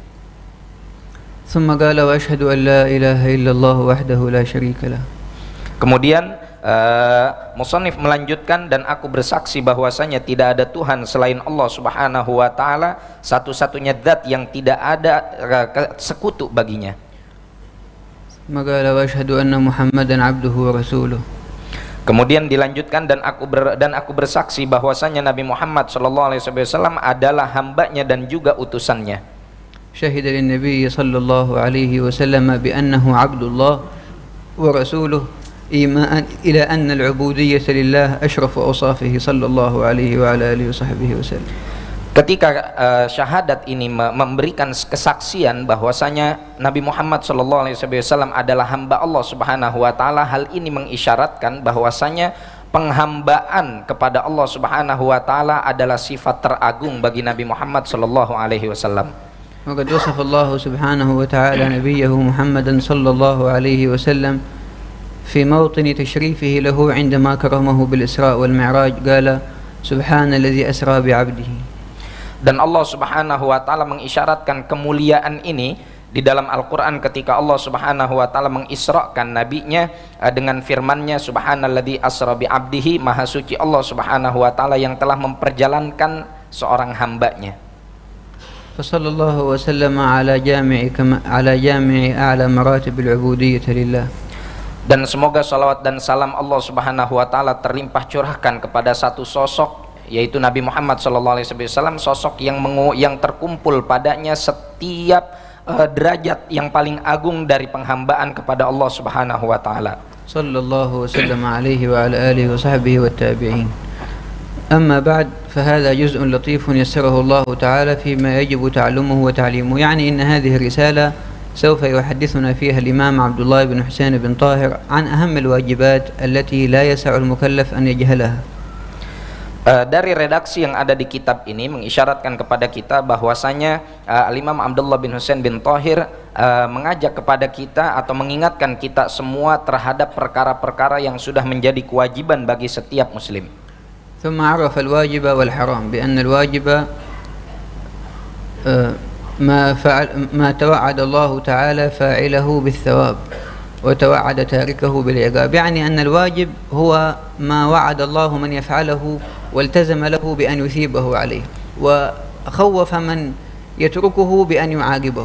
ثم قال وأشهد أن لا إله إلا الله وحده لا شريك له. Kemudian musannif melanjutkan, dan aku bersaksi bahwasanya tidak ada Tuhan selain Allah Subhanahu wa taala, satu-satunya zat yang tidak ada sekutu baginya. ثم قال وأشهد أن محمدا عبده ورسوله. Kemudian dilanjutkan, dan aku bersaksi bahwasanya Nabi Muhammad sallallahu alaihi wasallam adalah hambanya dan juga utusannya. شهد للنبي صلى الله عليه وسلم بأنه عبد الله ورسوله إيمان إلى أن العبودية لله أشرف أوصافه صلى الله عليه وعلى آله وصحبه وسلم. Ketika syahadat ini memberikan kesaksian bahwasanya Nabi Muhammad sallallahu alaihi wasallam adalah hamba Allah Subhanahu wa taala, hal ini mengisyaratkan bahwasanya penghambaan kepada Allah Subhanahu wa taala adalah sifat teragung bagi Nabi Muhammad sallallahu alaihi wasallam. وقد وصف الله سبحانه وتعالى نبيه محمدا صلى الله عليه وسلم في موطن تشريفه له عندما كرمه بالإسراء والمعراج قال سبحان الذي أسرى بعبده. Dan Allah Subhanahu wa taala mengisyaratkan kemuliaan ini di dalam Al-Qur'an ketika Allah Subhanahu wa taala mengisrakan nabinya dengan firman-Nya subhanalladzi asra bi 'abdihi, maha suci Allah Subhanahu wa taala yang telah memperjalankan seorang hambanya. فصلى الله وسلم على جامع أعلى مراتب العبودية لله. Dan semoga salawat dan salam Allah Subhanahu wa taala terlimpah curahkan kepada satu sosok, yaitu Nabi Muhammad sallallahu alaihi wasallam, sosok yang terkumpul padanya setiap derajat yang paling agung dari penghambaan kepada Allah Subhanahu wa taala. Sallallahu wasallam alaihi wa ala alihi wa sahbihi wa tabi'in. أما بعد فهذا جزء لطيف يسره الله تعالى فيما يجب تعلمه وتعليمه، يعني إن هذه الرسالة سوف يحدثنا فيها الإمام عبد الله بن حسين بن طاهر عن أهم الواجبات التي لا يسع المكلف أن يجهلها. Dari redaksi yang ada di kitab ini mengisyaratkan kepada kita bahwasanya Al-Imam Abdullah bin Husain bin Thahir mengajak kepada kita atau mengingatkan kita semua terhadap perkara-perkara yang sudah menjadi kewajiban bagi setiap muslim. ثم عرف الواجب والحرام بأن الواجب ما توعد الله تعالى فاعله بالثواب وتوعد تاركه بالعقاب، يعني أن الواجب هو ما وعد الله من يفعله والتزم له بأن يثيبه عليه وخوف من يتركه بأن يعاقبه.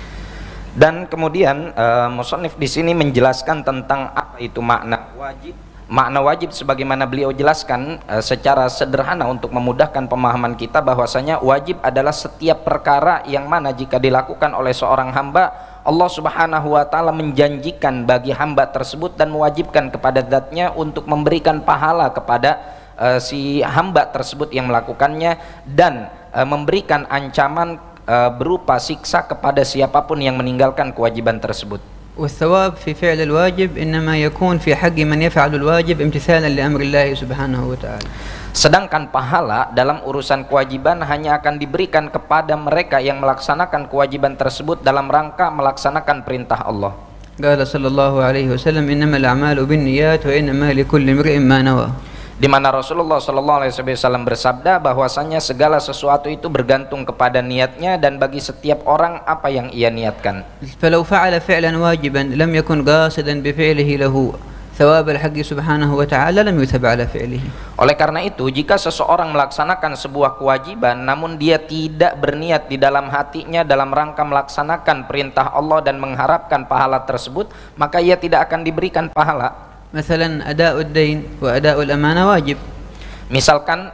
Dan kemudian musannif di sini menjelaskan tentang apa itu makna wajib. Makna wajib sebagaimana beliau jelaskan secara sederhana untuk memudahkan pemahaman kita, bahwasanya wajib adalah setiap perkara yang mana jika dilakukan oleh seorang hamba, Allah Subhanahu wa taala menjanjikan bagi hamba tersebut dan mewajibkan kepada zatnya untuk memberikan pahala kepada si hamba tersebut yang melakukannya, dan memberikan ancaman berupa siksa kepada siapapun yang meninggalkan kewajiban tersebut. والثواب في فعل الواجب إنما يكون في حق من يفعل الواجب امتثالا لأمر الله سبحانه وتعالى. Sedangkan pahala dalam urusan kewajiban hanya akan diberikan kepada mereka yang melaksanakan kewajiban tersebut dalam rangka melaksanakan perintah Allah. قال صلى الله عليه وسلم إنما الأعمال بالنيات وإنما لكل امرئ ما نوى. Di mana Rasulullah sallallahu alaihi wasallam bersabda bahwasanya segala sesuatu itu bergantung kepada niatnya dan bagi setiap orang apa yang ia niatkan. فلو فعل فعلا واجبا لم يكن قاصدا بفعله له ثواب الحق سبحانه وتعالى لم يثب على فعله. Oleh karena itu, jika seseorang melaksanakan sebuah kewajiban namun dia tidak berniat di dalam hatinya dalam rangka melaksanakan perintah Allah dan mengharapkan pahala tersebut, maka ia tidak akan diberikan pahala. مثلا أداء الدين وأداء الأمانة واجب. Misalkan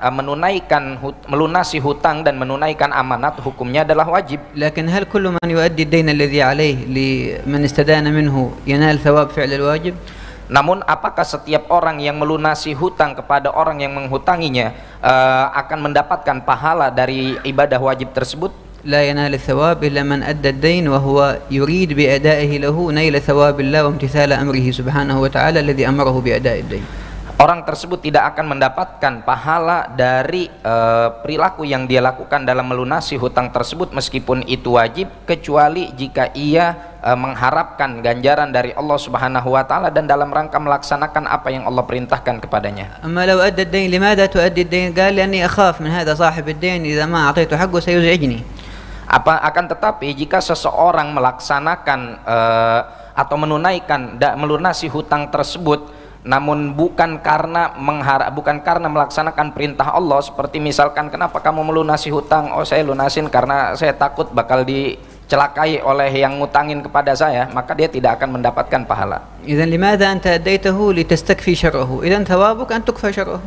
melunasi hutang dan menunaikan amanat hukumnya adalah wajib. لكن هل كل من يؤدي الدين الذي عليه لمن استدان منه ينال ثواب فعل الواجب؟ Namun apakah setiap orang yang melunasi hutang kepada orang yang menghutanginya akan mendapatkan pahala dari ibadah wajib tersebut? لا ينال الثواب إلا من أدى الدين وهو يريد بأدائه له نيل ثواب الله وامتثال أمره سبحانه وتعالى الذي أمره بأداء الدين. Orang tersebut tidak akan mendapatkan pahala dari perilaku yang dia lakukan dalam melunasi hutang tersebut meskipun itu wajib, kecuali jika ia mengharapkan ganjaran dari Allah Subhanahu wa taala dan dalam rangka melaksanakan apa yang Allah perintahkan kepadanya. أما لو أدى الدين لماذا تؤدي الدين؟ قال لأني أخاف من هذا صاحب الدين إذا ما أعطيته حقه سيزعجني. Akan tetapi jika seseorang melaksanakan atau menunaikan melunasi hutang tersebut namun bukan karena melaksanakan perintah Allah, seperti misalkan kenapa kamu melunasi hutang? Oh, saya lunasin karena saya takut bakal dicelakai oleh yang ngutangin kepada saya, maka dia tidak akan mendapatkan pahala. إذن لماذا أنت أديته لتستكفي شره؟ إذن ثوابك أن تكفى شره.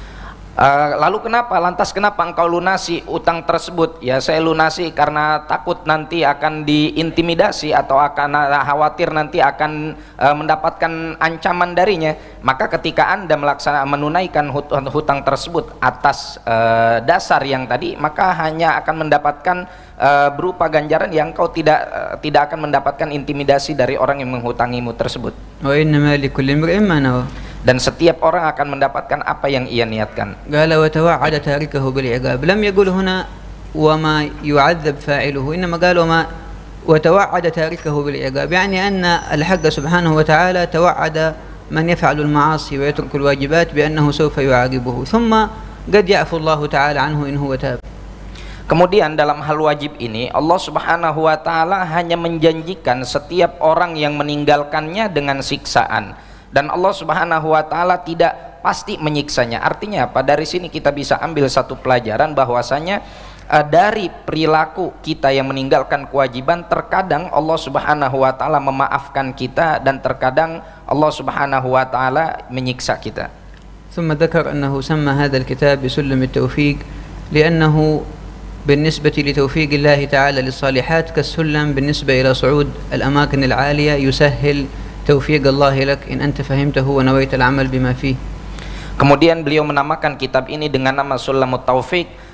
Lalu lantas kenapa engkau lunasi utang tersebut? Ya, saya lunasi karena takut nanti akan diintimidasi atau akan khawatir nanti akan mendapatkan ancaman darinya. Maka ketika Anda menunaikan hutang tersebut atas dasar yang tadi, maka hanya akan mendapatkan berupa ganjaran yang kau tidak akan mendapatkan intimidasi dari orang yang menghutangimu tersebut. وإنما لكل امرئ ما نوى. Dan setiap orang akan mendapatkan apa yang ia niatkan. قال وتوعد تاركه بالعقاب. لم يقل هنا وما يعذب فاعله، إنما قال وتوعد تاركه بالعقاب، يعني أن الحق سبحانه وتعالى توعد من يفعل المعاصي ويترك الواجبات بأنه سوف يعاقبه، ثم قد يعفو الله تعالى عنه إن هو تاب. Kemudian dalam hal wajib ini Allah Subhanahu wa taala hanya menjanjikan setiap orang yang meninggalkannya dengan siksaan, dan Allah Subhanahu wa taala tidak pasti menyiksanya. Artinya apa? Dari sini kita bisa ambil satu pelajaran bahwasanya dari perilaku kita yang meninggalkan kewajiban, terkadang Allah Subhanahu wa taala memaafkan kita dan terkadang Allah Subhanahu wa taala menyiksa kita. ثم ذكر أنه سمى هذا الكتاب بسلم التوفيق لأنه بالنسبة لتوفيق الله تعالى للصالحات كالسلم بالنسبة إلى صعود الأماكن العالية يسهل توفيق الله لك إن أنت فهمته ونويت العمل بما فيه. Kemudian beliau menamakan kitab ini dengan nama Sulamut Taufik,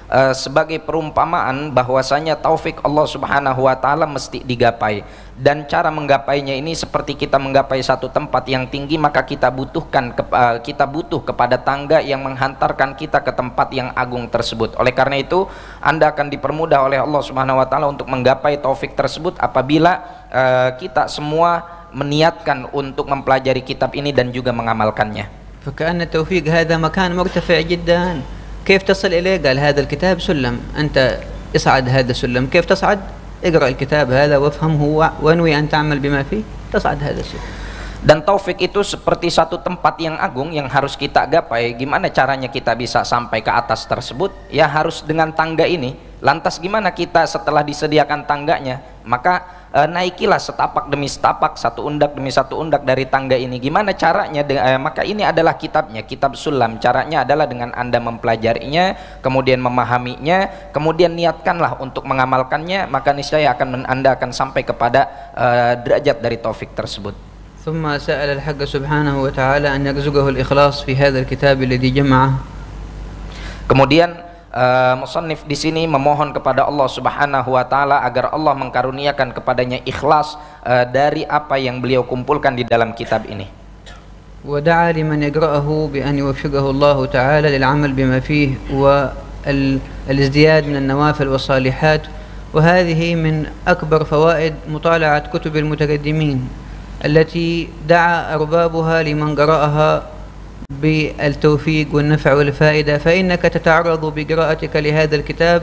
sebagai perumpamaan bahwasanya taufik Allah Subhanahu wa taala mesti digapai, dan cara menggapainya ini seperti kita menggapai satu tempat yang tinggi, maka kita butuh kepada tangga yang menghantarkan kita ke tempat yang agung tersebut. Oleh karena itu Anda akan dipermudah oleh Allah Subhanahu wa taala untuk menggapai taufik tersebut apabila kita semua meniatkan untuk mempelajari kitab ini dan juga mengamalkannya. فكأن التوفيق هذا مكان مرتفع جدا. كيف تصل إليه؟ قال هذا الكتاب سلم، أنت اصعد هذا السلم. كيف تصعد؟ اقرأ الكتاب هذا وافهمه وانوي أن تعمل بما فيه تصعد هذا السلم. Dan taufik itu seperti satu tempat yang agung yang harus kita gapai. Gimana caranya kita bisa sampai ke atas tersebut? Ya harus dengan tangga ini. Lantas gimana kita setelah disediakan tangganya? Maka naikilah setapak demi setapak, satu undak demi satu undak dari tangga ini. Gimana caranya? Maka ini adalah kitabnya, kitab Sulam. Caranya adalah dengan Anda mempelajarinya, kemudian memahaminya, kemudian niatkanlah untuk mengamalkannya, maka niscaya Anda akan sampai kepada derajat dari taufik tersebut. ثم سأل الحق سبحانه وتعالى أن يرزقه الإخلاص في هذا الكتاب الذي جمعه. Kemudian musannif di sini memohon kepada Allah Subhanahu wa taala agar Allah mengkaruniakan kepadanya ikhlas dari apa yang beliau kumpulkan di dalam kitab ini. ودعا لمن يقرأه بأن يوفقه الله تعالى للعمل بما فيه والازدياد من النوافل والصالحات، وهذه من أكبر فوائد مطالعة كتب المتقدمين التي دعا أربابها لمن قرأها بالتوفيق والنفع والفائدة. فإنك تتعرض بقراءتك لهذا الكتاب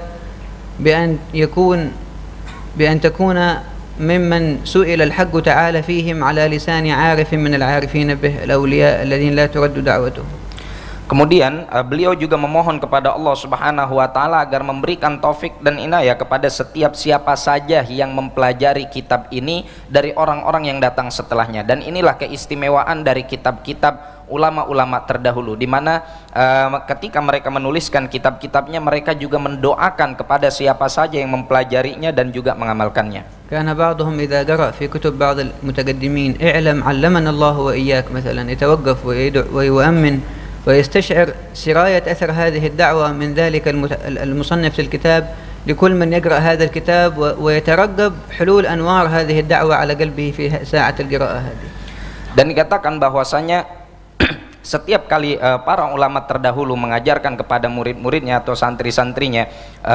بأن تكون ممن سئل الحق تعالى فيهم على لسان عارف من العارفين به، الأولياء الذين لا ترد دعوتهم. Kemudian beliau juga memohon kepada Allah Subhanahu wa taala agar memberikan taufik dan inayah kepada setiap siapa saja yang mempelajari kitab ini dari orang-orang yang datang setelahnya. Dan inilah keistimewaan dari kitab-kitab ulama-ulama terdahulu, di mana ketika mereka menuliskan kitab-kitabnya, mereka juga mendoakan kepada siapa saja yang mempelajarinya dan juga mengamalkannya. Karena بعضهم إذا قرأ في كتب بعض المتقدمين اعلم علمنا الله وإياك مثلا يتوقف ويؤمن ويستشعر سراية أثر هذه الدعوة من ذلك المصنف للكتاب لكل من يقرأ هذا الكتاب ويترقب حلول أنوار هذه الدعوة على قلبه في ساعة القراءة هذه. Dan dikatakan bahwasanya setiap kali para ulama terdahulu mengajarkan kepada murid-muridnya atau santri-santrinya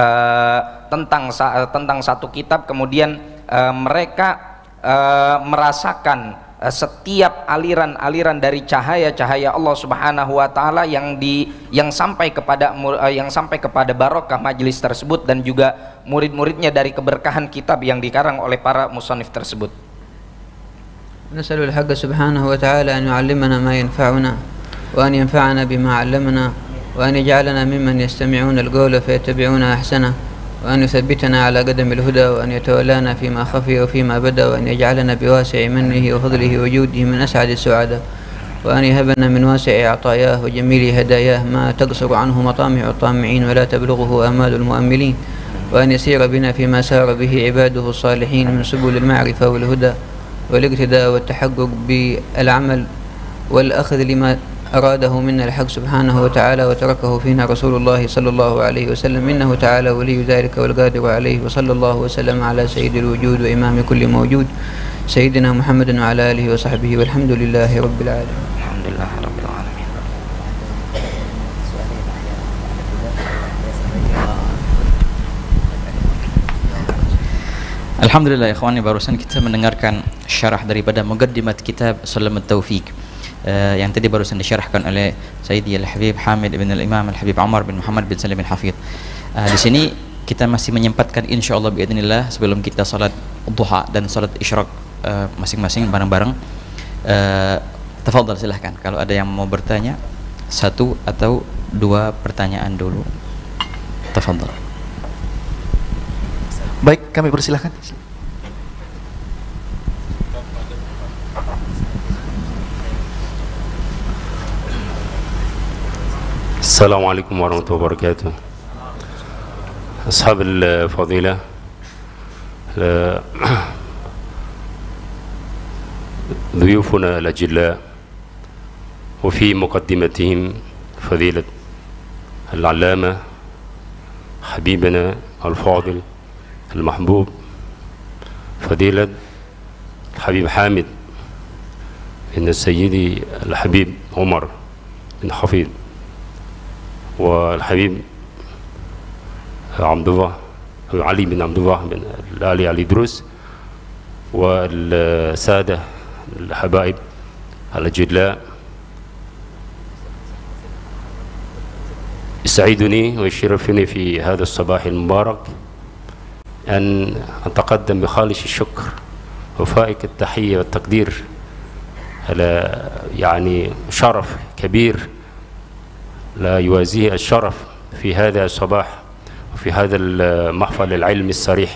tentang satu kitab, kemudian mereka merasakan setiap aliran-aliran dari cahaya-cahaya Allah Subhanahu wa taala yang sampai kepada barokah majelis tersebut dan juga murid-muridnya dari keberkahan kitab yang dikarang oleh para musannif tersebut. Nas'alul haqqa subhanahu wa ta'ala an yu'allimana ma yanfa'una wa an yanfa'ana bima 'allamana wa an yaj'alana mimman yastami'una al-qawla fayattabi'una ahsana وأن يثبتنا على قدم الهدى وأن يتولانا فيما خفي وفيما بدا وأن يجعلنا بواسع منه وفضله وجوده من أسعد السعداء وأن يهبنا من واسع عطاياه وجميل هداياه ما تقصر عنه مطامع الطامعين ولا تبلغه آمال المؤملين وأن يسير بنا فيما سار به عباده الصالحين من سبل المعرفة والهدى والاقتداء والتحقق بالعمل والأخذ لما أراده منا الحق سبحانه وتعالى وتركه فينا رسول الله صلى الله عليه وسلم إنه تعالى ولي ذلك والقادر عليه وصلى الله وسلم على سيد الوجود وإمام كل موجود سيدنا محمد وعلى آله وصحبه والحمد لله رب العالمين. الحمد لله رب العالمين. Alhamdulillah ya ikhwani, barusan kita mendengarkan syarah daripada Muqaddimat kitab Sulam at-Taufiq yang tadi barusan disyarahkan oleh Sayyidi Al-Habib Hamid bin Al-Imam Al-Habib Umar bin Muhammad bin Salim bin Hafidh. Di sini kita masih menyempatkan insyaallah biidznillah sebelum kita salat duha dan salat isyraq masing-masing bareng-bareng. Tafadhal silahkan kalau ada yang mau bertanya, satu atau dua pertanyaan dulu. Tafadhal. Baik, kami persilahkan. السلام عليكم ورحمة الله وبركاته. أصحاب الفضيلة، ضيوفنا الأجلاء، وفي مقدمتهم فضيلة العلامة حبيبنا الفاضل المحبوب فضيلة الحبيب حامد بن السيد الحبيب عمر بن حفيظ، والحبيب عبد الله علي بن عبد الله بن علي دروس، والسادة الحبائب الأجلاء. يسعدني ويشرفني في هذا الصباح المبارك أن أتقدم بخالص الشكر وفائق التحية والتقدير على يعني شرف كبير لا يوازيه الشرف في هذا الصباح وفي هذا المحفل العلمي الصريح.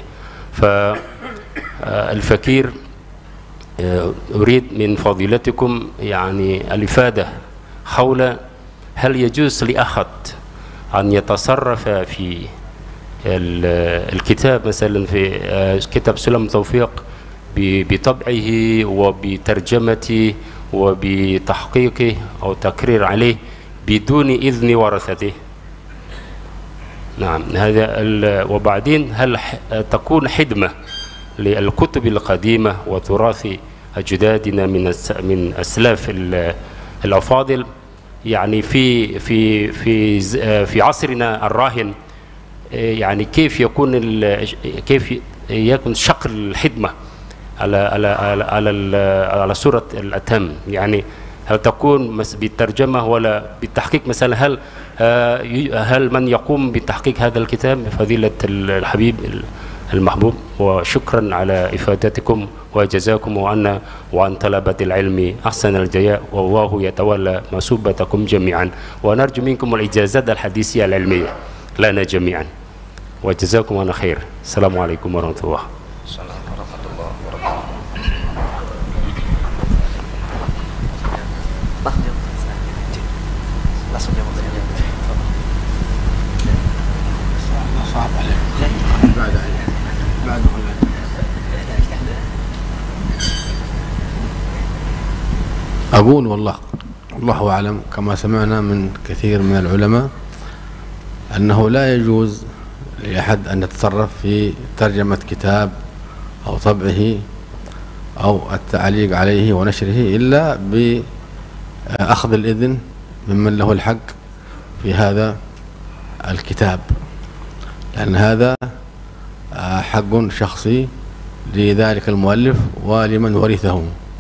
فالفكير أريد من فضيلتكم يعني الإفادة حول هل يجوز لأحد أن يتصرف في الكتاب مثلا في كتاب سلم توفيق بطبعه وبترجمته وبتحقيقه أو تقرير عليه بدون إذن ورثته؟ نعم هذا. وبعدين هل تكون خدمة للكتب القديمة وتراث أجدادنا من أسلاف الأفاضل يعني في عصرنا الراهن، يعني كيف يكون شكل الخدمة على صورة الأتم؟ يعني هل تكون بالترجمة ولا بالتحقيق مثلا؟ هل من يقوم بتحقيق هذا الكتاب فضيلة الحبيب المحبوب؟ وشكرا على إفادتكم وجزاكم وعن طلبة العلم أحسن الجزاء، والله يتولى مصوبتكم جميعا، ونرجو منكم الإجازات الحديثية العلمية لنا جميعا، وجزاكم الله خير. السلام عليكم ورحمة الله. أقول والله أعلم كما سمعنا من كثير من العلماء أنه لا يجوز لأحد أن يتصرف في ترجمة كتاب أو طبعه أو التعليق عليه ونشره إلا بأخذ الإذن ممن له الحق في هذا الكتاب، لأن هذا حق شخصي لذلك المؤلف ولمن ورثه.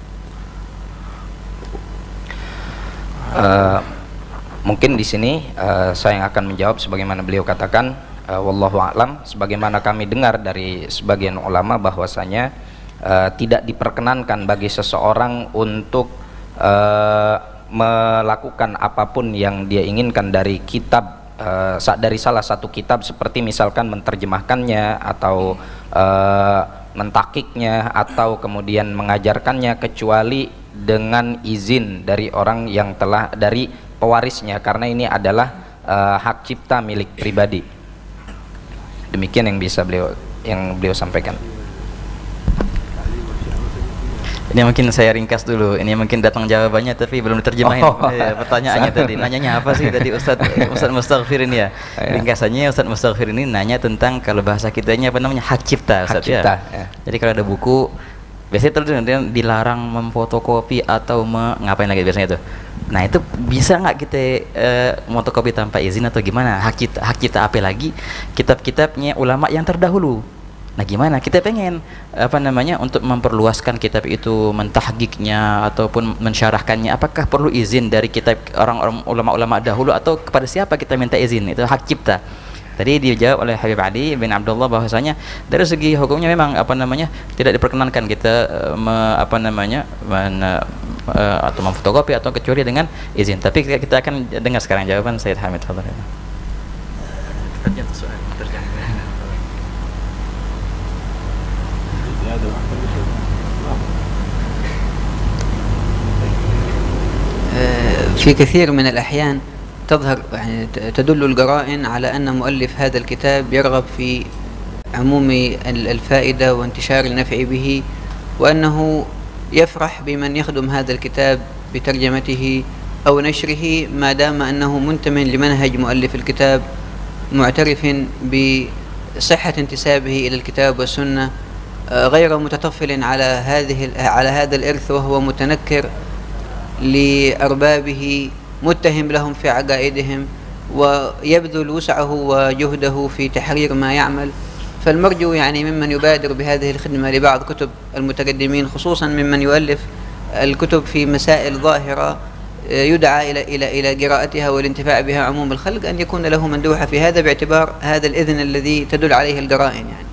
Mungkin di sini saya yang akan menjawab sebagaimana beliau katakan, wallahu a'lam, sebagaimana kami dengar dari sebagian ulama bahwasanya tidak diperkenankan bagi seseorang untuk melakukan apapun yang dia inginkan dari kitab, dari salah satu kitab, seperti misalkan menterjemahkannya atau mentakiknya atau kemudian mengajarkannya, kecuali dengan izin dari orang yang telah, dari pewarisnya, karena ini adalah hak cipta milik pribadi. Demikian yang bisa beliau sampaikan. Ini mungkin saya ringkas dulu. Ini mungkin datang jawabannya tapi belum diterjemahin. Pertanyaannya tadi, nanyanya apa sih tadi Ustaz Mustaghfir ini ya? Ringkasannya Ustaz Mustaghfir ini nanya tentang kalau bahasa kitanya apa namanya, hak cipta, Ustaz, hak cipta, ya. Jadi kalau ada buku biasanya terus dilarang memfotokopi atau ngapain lagi biasanya itu. Nah itu bisa nggak kita fotokopi tanpa izin atau gimana? Hak cipta apa lagi kitab-kitabnya ulama yang terdahulu. Nah gimana? Kita pengen apa namanya untuk memperluaskan kitab itu, mentahqiqnya ataupun mensyarahkannya, apakah perlu izin dari kitab orang-orang ulama-ulama dahulu atau kepada siapa kita minta izin? Itu hak cipta. Tadi dijawab oleh Habib Ali bin Abdullah bahwasanya dari segi hukumnya memang apa namanya tidak diperkenankan kita atau memfotokopi atau kecuali dengan izin. Tapi kita akan dengar sekarang jawaban Sayyid Hamid. Fadhil. في كثير من الأحيان يعني تدل القرائن على أن مؤلف هذا الكتاب يرغب في عموم الفائدة وانتشار النفع به، وأنه يفرح بمن يخدم هذا الكتاب بترجمته أو نشره ما دام أنه منتمٍ لمنهج مؤلف الكتاب معترف بصحة انتسابه إلى الكتاب والسنة، غير متطفل على هذا الإرث وهو متنكر لأربابه، متهم لهم في عقائدهم، ويبذل وسعه وجهده في تحرير ما يعمل. فالمرجو يعني ممن يبادر بهذه الخدمة لبعض كتب المتقدمين، خصوصا ممن يؤلف الكتب في مسائل ظاهرة يدعى إلى قراءتها والانتفاع بها عموم الخلق، أن يكون له مندوحة في هذا، باعتبار هذا الإذن الذي تدل عليه القرائن يعني.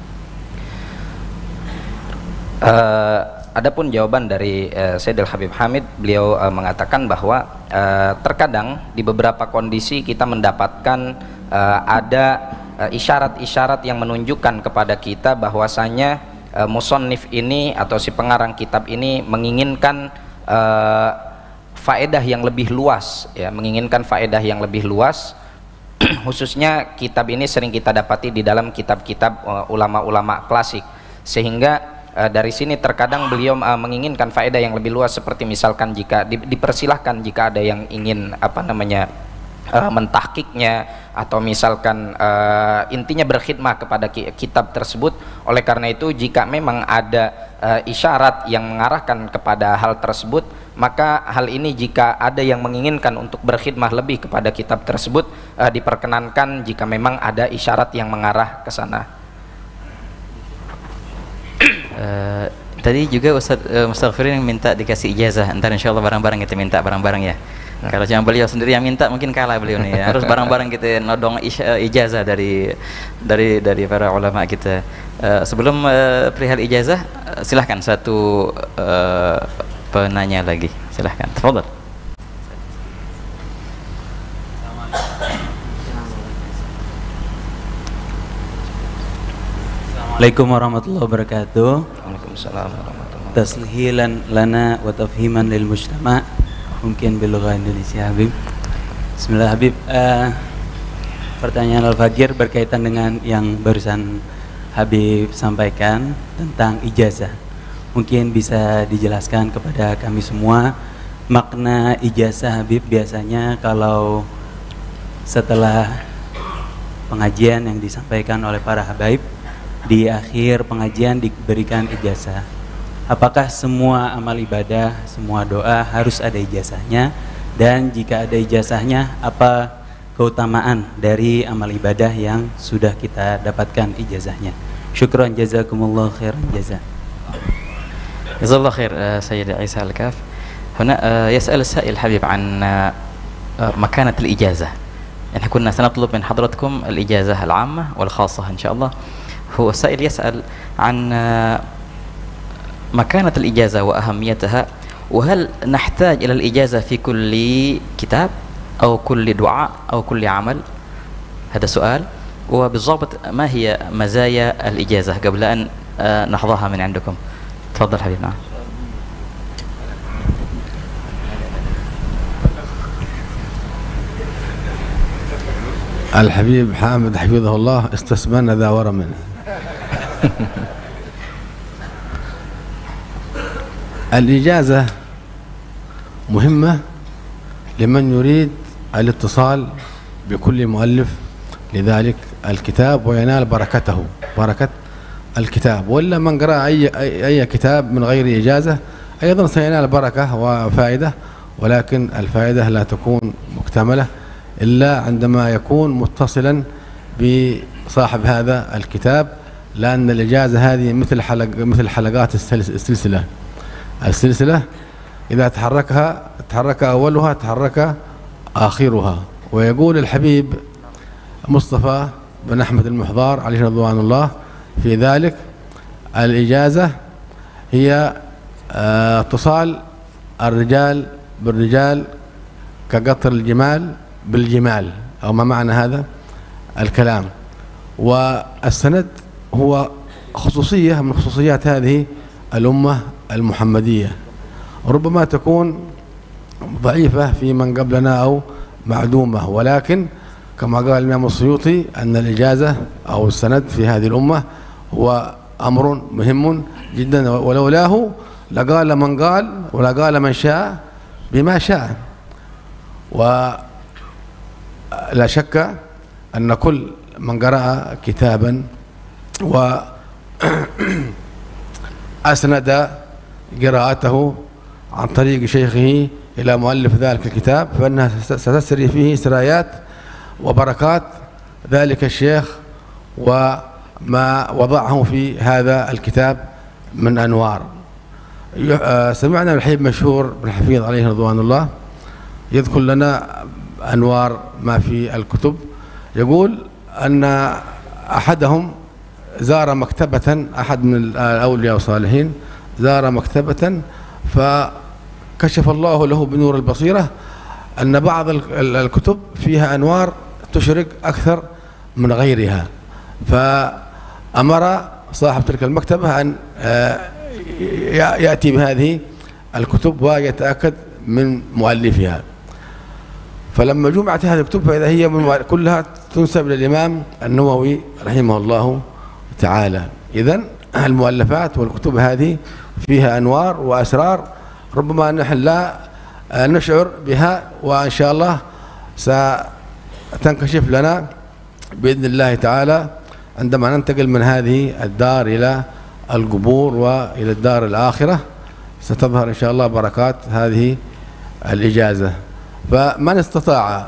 Adapun jawaban dari Sayyidil Habib Hamid, beliau mengatakan bahwa terkadang di beberapa kondisi kita mendapatkan ada isyarat-isyarat yang menunjukkan kepada kita bahwasanya musannif ini atau si pengarang kitab ini menginginkan faedah yang lebih luas, ya, menginginkan faedah yang lebih luas. Khususnya kitab ini sering kita dapati di dalam kitab-kitab ulama-ulama klasik, sehingga dari sini terkadang beliau menginginkan faedah yang lebih luas, seperti misalkan jika dipersilahkan jika ada yang ingin mentahkiknya, atau misalkan intinya berkhidmah kepada kitab tersebut. Oleh karena itu, jika memang ada isyarat yang mengarahkan kepada hal tersebut, maka hal ini jika ada yang menginginkan untuk berkhidmah lebih kepada kitab tersebut, diperkenankan jika memang ada isyarat yang mengarah ke sana. Tadi juga Ustaz Mustaghfirin yang minta dikasih ijazah. Ntar insyaallah barang-barang kita minta barang-barang ya. Kalau cuma beliau sendiri yang minta mungkin kalah beliau nih. Harus barang-barang kita nodong ijazah dari para ulama kita. Sebelum perihal ijazah, silahkan satu penanya lagi. Silahkan. Tafadhal. Assalamualaikum warahmatullahi wabarakatuh. Waalaikumsalam warahmatullahi wabarakatuh. Tashilan lana wa tafhiman lil mujtama', mungkin bilugha Indonesia Habib. Bismillah Habib. Pertanyaan Al-Fajir berkaitan dengan yang barusan Habib sampaikan tentang ijazah. Mungkin bisa dijelaskan kepada kami semua makna ijazah Habib. Biasanya kalau setelah pengajian yang disampaikan oleh para habaib, di akhir pengajian diberikan ijazah. Apakah semua amal ibadah, semua doa harus ada ijazahnya? Dan jika ada ijazahnya, apa keutamaan dari amal ibadah yang sudah kita dapatkan ijazahnya? Syukran, jazakumullah khairan jazaa. جزاه الله خير. سيد عيسى الكاف هنا يسأل السائل حبيب عن مكانة الإجازة. يعني كنا سنطلب من حضرتكم الإجازة العامة والخاصة إن شاء الله. هو السائل يسأل عن مكانة الإجازة وأهميتها، وهل نحتاج إلى الإجازة في كل كتاب أو كل دعاء أو كل عمل؟ هذا سؤال. وبالضبط ما هي مزايا الإجازة قبل أن نحظاها من عندكم؟ تفضل حبيبنا. الحبيب حامد حفظه الله استسمعنا ذا ورا منه. الإجازة مهمة لمن يريد الاتصال بكل مؤلف لذلك الكتاب وينال بركته، بركة الكتاب. ولا من قرأ أي كتاب من غير إجازة أيضا سينال بركة وفائدة، ولكن الفائدة لا تكون مكتملة إلا عندما يكون متصلا بصاحب هذا الكتاب، لأن الإجازة هذه مثل حلقات السلسلة إذا تحرك أولها تحرك آخرها. ويقول الحبيب مصطفى بن أحمد المحضار عليه رضوان الله في ذلك: الإجازة هي اتصال الرجال بالرجال كقطر الجمال بالجمال، أو ما معنى هذا الكلام. والسند هو خصوصية من خصوصيات هذه الأمة المحمدية، ربما تكون ضعيفة في من قبلنا أو معدومة، ولكن كما قال الإمام السيوطي أن الإجازة أو السند في هذه الأمة هو أمر مهم جدا، ولولاه لقال من قال ولقال من شاء بما شاء. ولا شك أن كل من قرأ كتابا وأسند قراءته عن طريق شيخه إلى مؤلف ذلك الكتاب فإنها ستسري فيه سرايات وبركات ذلك الشيخ وما وضعه في هذا الكتاب من أنوار. سمعنا من الحبيب مشهور بن حفيظ عليه رضوان الله يذكر لنا أنوار ما في الكتب. يقول أن أحدهم زار مكتبة، أحد من الأولياء والصالحين زار مكتبة فكشف الله له بنور البصيرة أن بعض الكتب فيها أنوار تشرق أكثر من غيرها، فأمر صاحب تلك المكتبة أن يأتي بهذه الكتب ويتأكد من مؤلفها. فلما جمعت هذه الكتب فإذا هي كلها تنسب للإمام النووي رحمه الله تعالى. إذن المؤلفات والكتب هذه فيها أنوار وأسرار ربما نحن لا نشعر بها، وإن شاء الله ستنكشف لنا بإذن الله تعالى عندما ننتقل من هذه الدار إلى القبور وإلى الدار الآخرة، ستظهر إن شاء الله بركات هذه الإجازة. فمن استطاع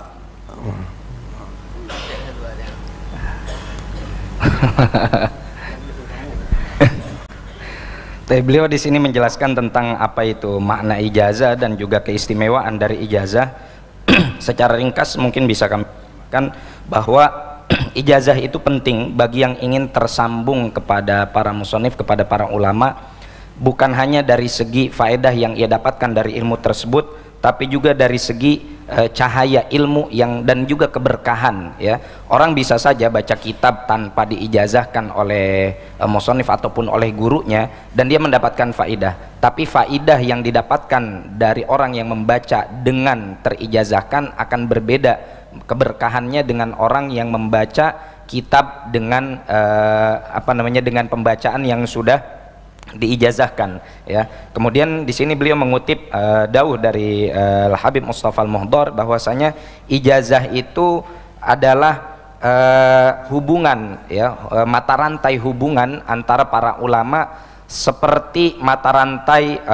Beliau di sini menjelaskan tentang apa itu makna ijazah dan juga keistimewaan dari ijazah. Secara ringkas mungkin bisa kami katakan bahwa ijazah itu penting bagi yang ingin tersambung kepada para musonif, kepada para ulama, bukan hanya dari segi faedah yang ia dapatkan dari ilmu tersebut, tapi juga dari segi cahaya ilmu yang dan juga keberkahan, ya. Orang bisa saja baca kitab tanpa diijazahkan oleh musonif ataupun oleh gurunya dan dia mendapatkan faidah, tapi faidah yang didapatkan dari orang yang membaca dengan terijazahkan akan berbeda keberkahannya dengan orang yang membaca kitab dengan dengan pembacaan yang sudah diijazahkan, ya. Kemudian di sini beliau mengutip dauh dari Al-Habib Mustafa Al-Muhdar bahwasanya ijazah itu adalah hubungan, ya, mata rantai hubungan antara para ulama seperti mata rantai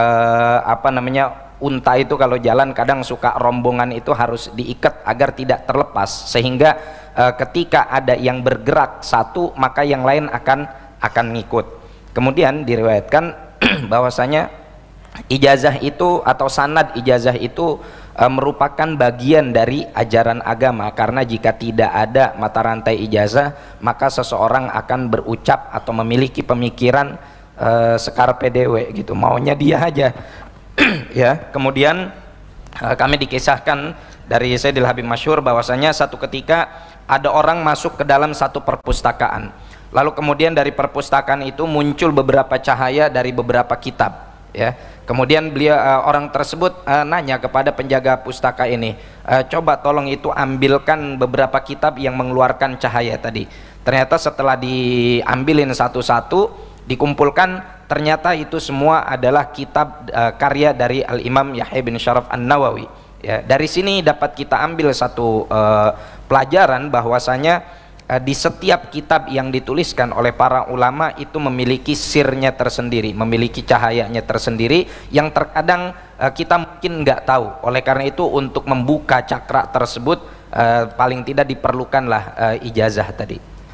unta itu kalau jalan kadang suka rombongan itu harus diikat agar tidak terlepas, sehingga ketika ada yang bergerak satu maka yang lain akan ngikut. Kemudian diriwayatkan bahwasanya ijazah itu atau sanad ijazah itu merupakan bagian dari ajaran agama, karena jika tidak ada mata rantai ijazah maka seseorang akan berucap atau memiliki pemikiran sekarpe dewe gitu, maunya dia aja. Ya, kemudian kami dikisahkan dari Sayyidil Habib Masyhur bahwasanya satu ketika ada orang masuk ke dalam satu perpustakaan. Lalu kemudian dari perpustakaan itu muncul beberapa cahaya dari beberapa kitab, ya. Kemudian beliau orang tersebut nanya kepada penjaga pustaka ini, coba tolong itu ambilkan beberapa kitab yang mengeluarkan cahaya tadi. Ternyata setelah diambilin satu-satu, dikumpulkan, ternyata itu semua adalah kitab karya dari Al-Imam Yahya bin Syaraf An-Nawawi, ya. Dari sini dapat kita ambil satu pelajaran bahwasanya di setiap kitab yang dituliskan oleh para ulama itu memiliki sirnya tersendiri, memiliki cahayanya tersendiri yang terkadang kita mungkin nggak tahu. Oleh karena itu untuk membuka cakra tersebut paling tidak diperlukanlah ijazah tadi.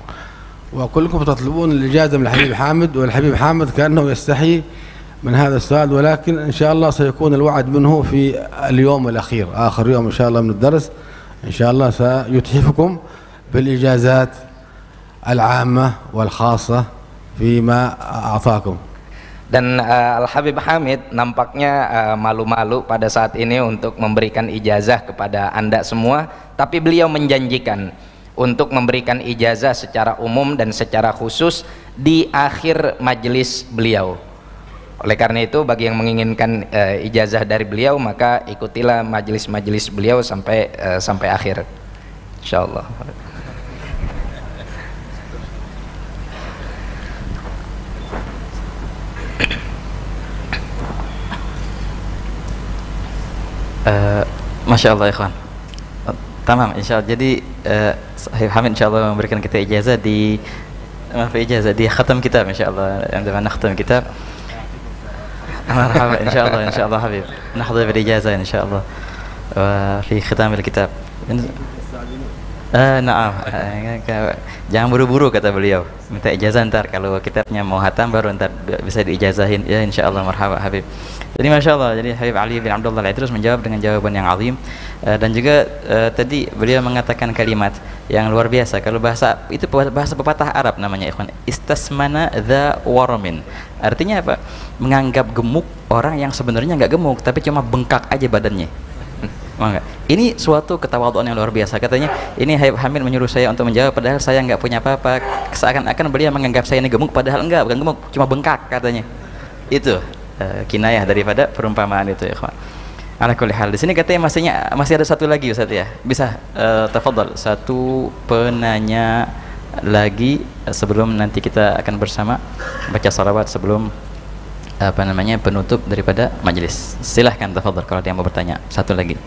وكلكم تطلبون الإجازة من الحبيب حامد، والحبيب حامد كأنه يستحي من هذا السؤال، ولكن إن شاء الله سيكون الوعد منه في اليوم الأخير، آخر يوم إن شاء الله من الدرس، إن شاء الله سيتحفكم بالإجازات العامة والخاصة فيما أعطاكم. Dan Al-Habib Hamid nampaknya malu-malu pada saat ini untuk memberikan ijazah kepada Anda semua, tapi beliau menjanjikan untuk memberikan ijazah secara umum dan secara khusus di akhir majelis beliau. Oleh karena itu bagi yang menginginkan ijazah dari beliau maka ikutilah majelis-majelis beliau sampai akhir, insyaallah. Masya Allah ikhwan, Tamam, insyaallah. Jadi Habib Hamid insyaallah memberikan kita ijazah di khatam kitab insyaallah. عندما نختم كتاب مرحبا ان شاء الله حبيب نحظى بالاجازه ان شاء الله في ختام الكتاب. Naam, jangan buru-buru kata beliau, minta ijazah ntar kalau kitabnya mau hatam baru ntar bisa diijazahin ya insyaallah. Marhaba Habib. Jadi Masya Allah, jadi Habib Ali bin Abdullah Al-Idrus menjawab dengan jawaban yang azim, dan juga tadi beliau mengatakan kalimat yang luar biasa. Kalau bahasa itu bahasa pepatah Arab namanya ikhwan, istasmana dha waramin, artinya apa? Menganggap gemuk orang yang sebenarnya nggak gemuk tapi cuma bengkak aja badannya. Ini suatu ketawaduan yang luar biasa. Katanya ini Habib Hamid menyuruh saya untuk menjawab padahal saya nggak punya apa-apa. Seakan-akan beliau menganggap saya ini gemuk padahal enggak, bukan gemuk, cuma bengkak katanya. Itu kinayah daripada perumpamaan itu ya, ikhwan. Ala kulli hal. Di sini katanya masih ada satu lagi Ustaz ya. Bisa tafadhal satu penanya lagi sebelum nanti kita akan bersama baca salawat sebelum penutup daripada majelis. Silahkan tafadhal kalau ada yang mau bertanya. Satu lagi.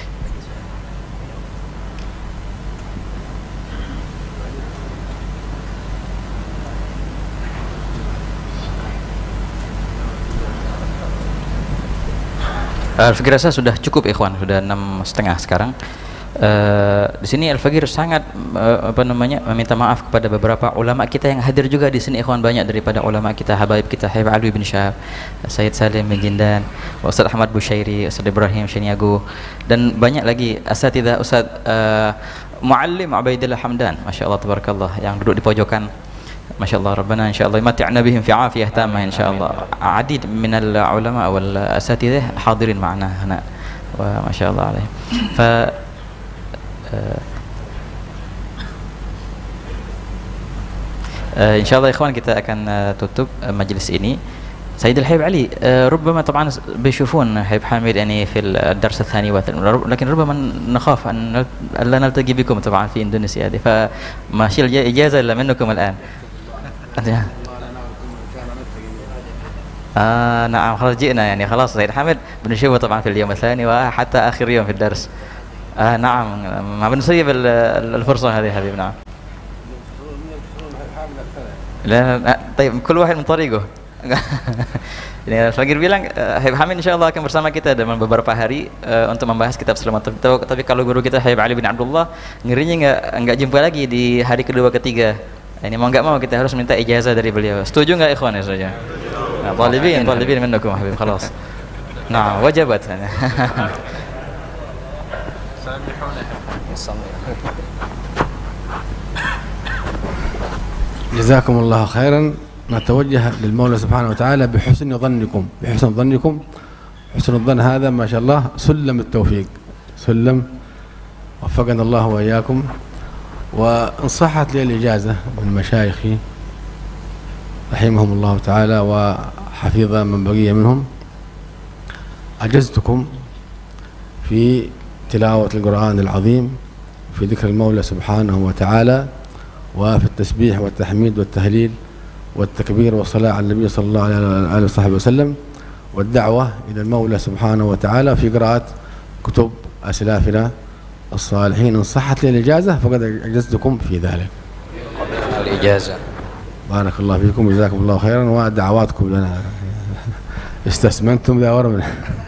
Al-Fagir rasa sudah cukup ikhwan, sudah 6:30 sekarang. Di sini Al-Fagir sangat meminta maaf kepada beberapa ulama kita yang hadir juga di sini ikhwan, banyak daripada ulama kita, habaib kita, Habib Alwi bin Syahab, Sayyid Salim bin Jindan, Ustaz Ahmad Bushairi, Ustaz Ibrahim Syeniago, dan banyak lagi asatidzah, Ustaz Muallim Ubaidillah Hamdan, Masya Allah tabarakallah, yang duduk di pojokan. Masya Allah, Rabbana insya Allah mati'na bihim fi afiyah tamah insya Allah. Adid minal ulama wal asatidzah hadirin ma'ana hana wa Masya Allah alaih. Insya Allah ikhwan kita akan tutup majlis ini. سيد الحبيب علي ربما طبعا بيشوفون حبيب حامد يعني في الدرس الثاني لكن ربما نخاف أن لا نلتقي بكم طبعا في إندونيسيا هذه فما شيء إجازة إلا منكم الآن. نعم خلاص جئنا يعني خلاص سيد حامد بنشوفه طبعا في اليوم الثاني وحتى آخر يوم في الدرس. نعم ما بنسيب الفرصة هذه حبيب. نعم لا طيب كل واحد من طريقه. Ini Al-Fagir bilang Habib Hamid insyaallah akan bersama kita dalam beberapa hari untuk membahas kitab Selamat. Tapi kalau guru kita Habib Ali bin Abdullah ngerinya enggak jumpa lagi di hari kedua ketiga. Ini mau enggak mau kita harus minta ijazah dari beliau. Setuju enggak ikhwan ya saja? Nah, talibin minnakum Habib khalas. Nah, wajibat. Jazakumullah khairan. نتوجه للمولى سبحانه وتعالى بحسن ظنكم. حسن الظن هذا ما شاء الله سلم التوفيق، سلم وفقنا الله وإياكم. وإن صحت لي الإجازة من مشايخي رحمهم الله تعالى وحفظ من بقي منهم، أجزتكم في تلاوة القرآن العظيم، في ذكر المولى سبحانه وتعالى، وفي التسبيح والتحميد والتهليل والتكبير والصلاة على النبي صلى الله عليه وآله وصحبه وسلم، والدعوة إلى المولى سبحانه وتعالى في قراءة كتب أسلافنا الصالحين. إن صحت لي الإجازة فقد أجزتكم في ذلك. الإجازة. بارك الله فيكم جزاكم الله خيرا ودعواتكم لنا استسمنتم ذا ورمنا.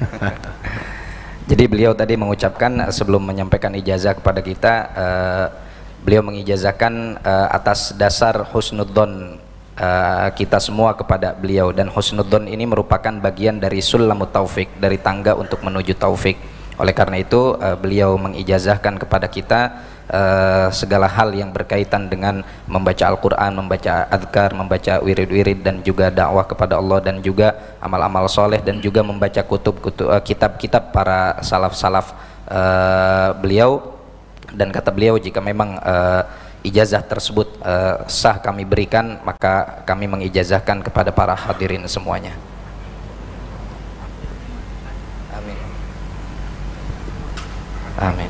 Jadi beliau tadi mengucapkan sebelum menyampaikan ijazah kepada kita, beliau mengijazahkan atas dasar husnudzon kita semua kepada beliau, dan husnudzon ini merupakan bagian dari sulamut taufik, dari tangga untuk menuju taufik. Oleh karena itu beliau mengijazahkan kepada kita segala hal yang berkaitan dengan membaca Al-Quran, membaca adhkar, membaca wirid-wirid, dan juga dakwah kepada Allah, dan juga amal-amal soleh, dan juga membaca kitab-kitab para salaf-salaf beliau. Dan kata beliau, jika memang ijazah tersebut sah kami berikan, maka kami mengijazahkan kepada para hadirin semuanya. Amin. Amin.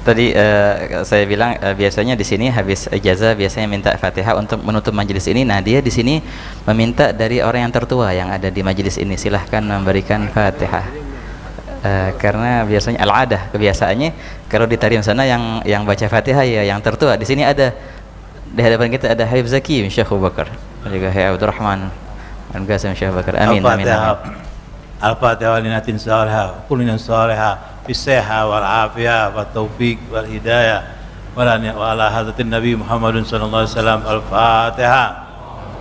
Tadi saya bilang biasanya di sini habis ijazah biasanya minta Fatihah untuk menutup majelis ini. Nah, dia di sini meminta dari orang yang tertua yang ada di majelis ini, silahkan memberikan Fatihah. Karena biasanya al-adah, kebiasaannya kalau di Tarim sana yang baca Fatihah ya yang tertua. Di sini ada, di hadapan kita ada Habib Zaki Syekh Abu Bakar, juga Habib Abdurrahman dan Qasim Syekh Abu Bakar. Amin amin amin. Al-Fatihah linatin salihah, kullina salihah, bisihah wal afiyah wat taufiq wal hidayah wa ala hadratin Nabi Muhammadin sallallahu alaihi wasallam. Al-Fatihah.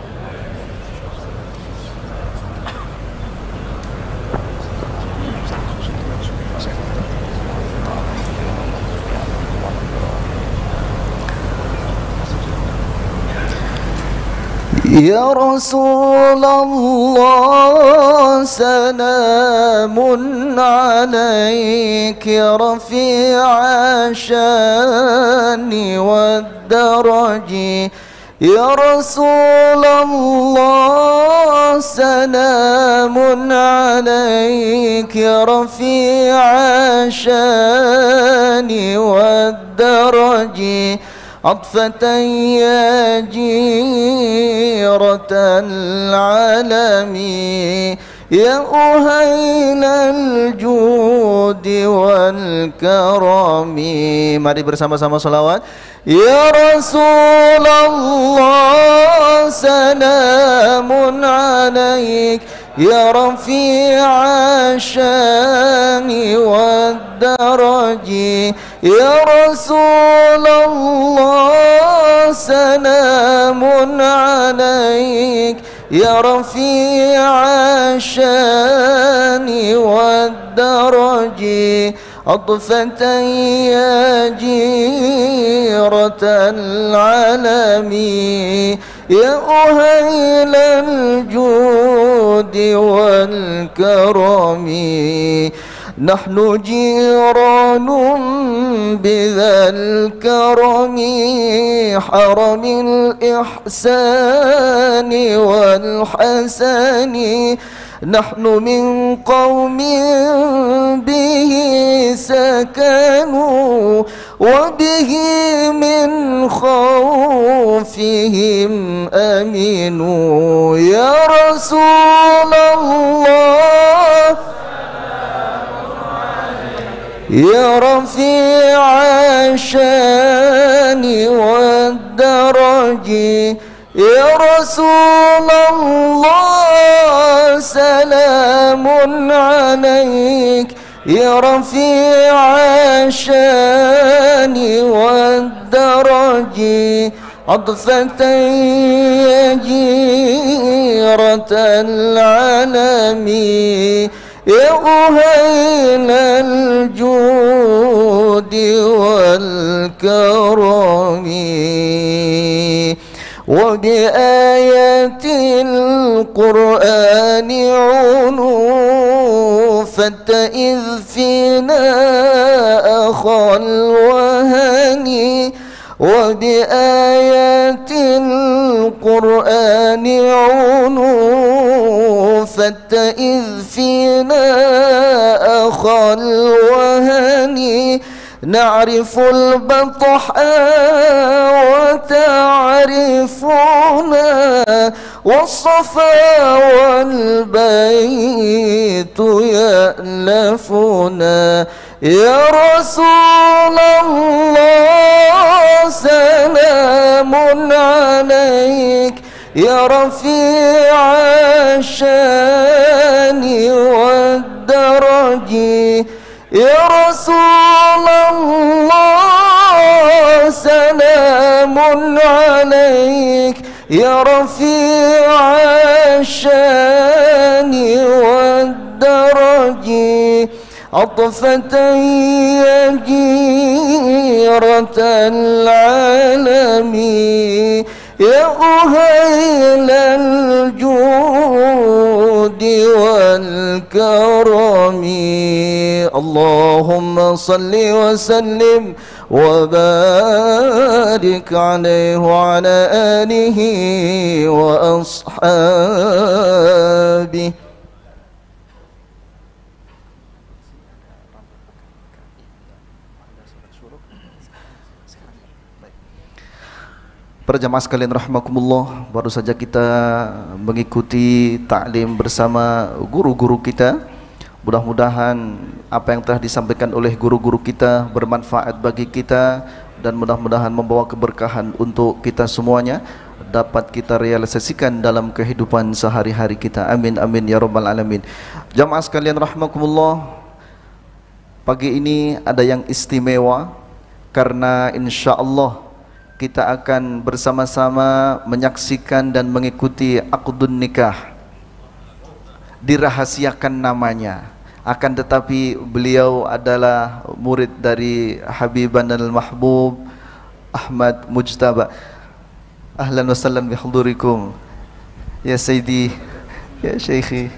Ya Rasulullah salamun alaik ya rafi'a syani wad daraji. Ya Rasulullah salamun alaik ya rafi'a syani wad daraji. عطفة يا جيرة العالم يا أهيل الجود والكرم. Mari bersama-sama salawat. Ya Rasulullah salamun alaik ya rafi'a syani wad daraji. Ya Rasulullah salamun alaik ya rafi'a syani wad daraji. عطفة يا جيرة العالم يا أهيل الجود والكرم. نحن جيران بذا الكرم حرم الإحسان والحسن. نحن من قوم به سكنوا وبه من خوفهم أمنوا. يا رسول الله يا رفيع الشان والدرج. يا رسول الله سلام عليك يا رفيع الشان والدرج. عطفة يا جيرة العالم يا أهيل الجود والكرم. وبآيات القرآن عنوفت إذ فينا أخا الوهن. وبآيات القرآن عنوفت إذ فينا أخا الوهن. نعرف البطحاء وتعرفنا والصفا والبيت يألفنا. يا رسول الله سلام عليك يا رفيع الشان والدرج. يا رسول الله سلام عليك يا رفيع الشان والدرج. عطفة يا جيرة العالم يا أهيل الجود والكرم. اللهم صل وسلم وبارك عليه وعلى آله وأصحابه. Para jamaah sekalian rahimakumullah, baru saja kita mengikuti taklim bersama guru-guru kita. Mudah-mudahan apa yang telah disampaikan oleh guru-guru kita bermanfaat bagi kita dan mudah-mudahan membawa keberkahan untuk kita semuanya, dapat kita realisasikan dalam kehidupan sehari-hari kita. Amin amin ya rabbal alamin. Jamaah sekalian rahimakumullah, pagi ini ada yang istimewa karena insyaallah kita akan bersama-sama menyaksikan dan mengikuti akdun nikah. Dirahasiakan namanya, akan tetapi beliau adalah murid dari Habiban al-Mahbub Ahmad Mujtaba. Ahlan wa sallam bihudurikum ya Sayyidi ya Syekhi.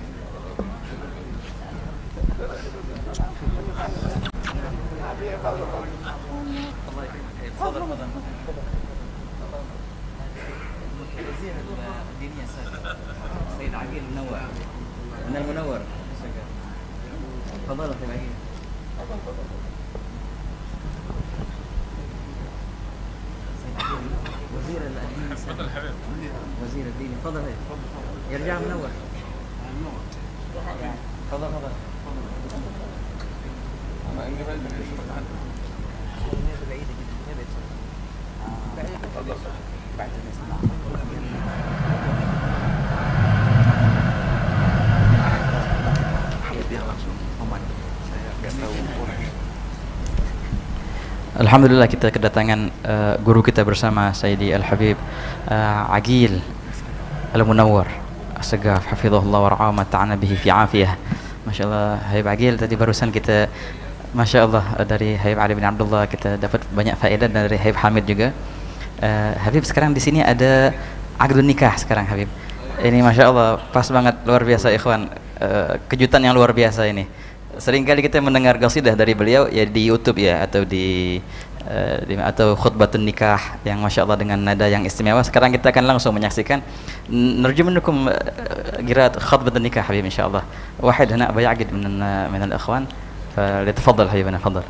Alhamdulillah kita kedatangan guru kita bersama Sayyidi Al-Habib Agil Al-Munawwar As-Sagaf hafizahullah wa ra'ah mata'ana bihi fi afiyah. Masyaallah Habib Agil, tadi barusan kita masyaallah dari Habib Ali bin Abdullah kita dapat banyak faedah, dari Habib Hamid juga. Habib, sekarang di sini ada akdun nikah sekarang Habib. Ini masyaallah pas banget, luar biasa ikhwan. Kejutan yang luar biasa ini. Seringkali kita mendengar qasidah dari beliau ya di YouTube ya, atau atau khutbatun nikah yang masya Allah dengan nada yang istimewa. Sekarang kita akan langsung menyaksikan. Narju minkum qiraat khutbatun nikah Habib insyaallah. Wahid hana bay'id min al-ikhwan. Falyatafaddal Habibana, tafadhal.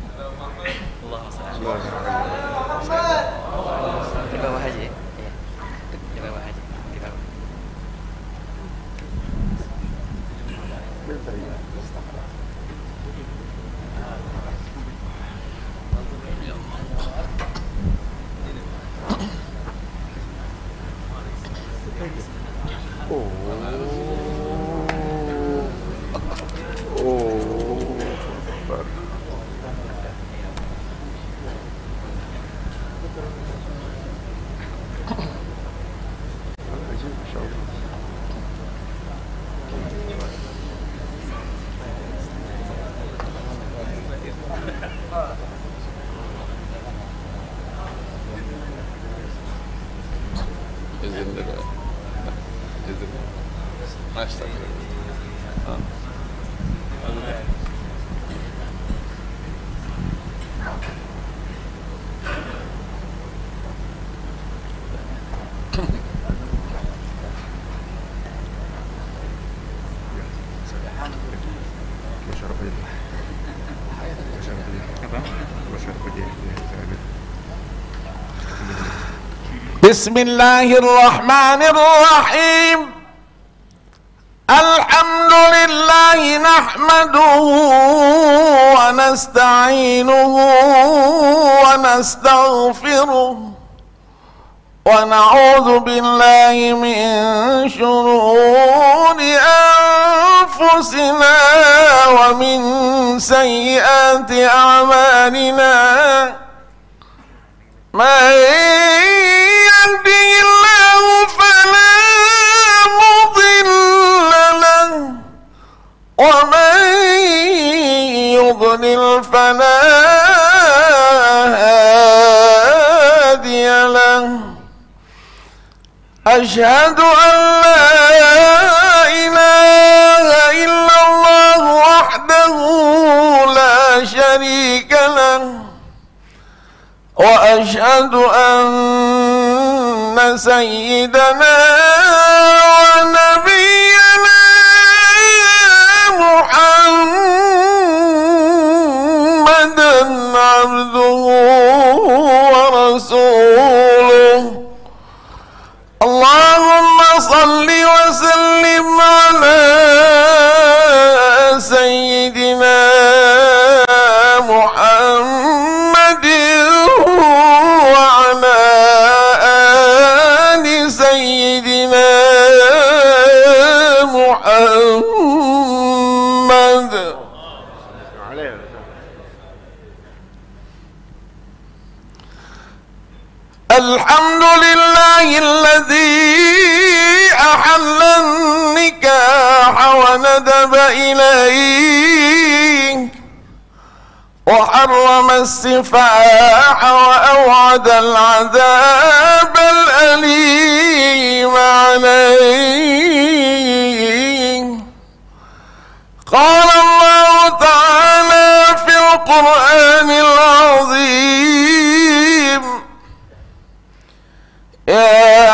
Bismillahirrahmanirrahim. Alhamdulillah nahmaduhu wa nasta'inuhu wa nastaghfiruh wa na'udzu billahi min shururi anfusina wa min sayyiati a'malina. Man yahdihillahu fala mudilla lahu wa man yudlil fala hadiya lahu. Ashhadu an la ilaha illallah wahdahu la sharika lahu wa ashhadu anna sayyidana wa nabiyyana Muhammadan abduhu wa rasuluh. الحمد لله الذي أحل النكاح وندب إليه وحرم السفاح وأوعد العذاب الأليم عليه. قال الله تعالى في القرآن العظيم: يا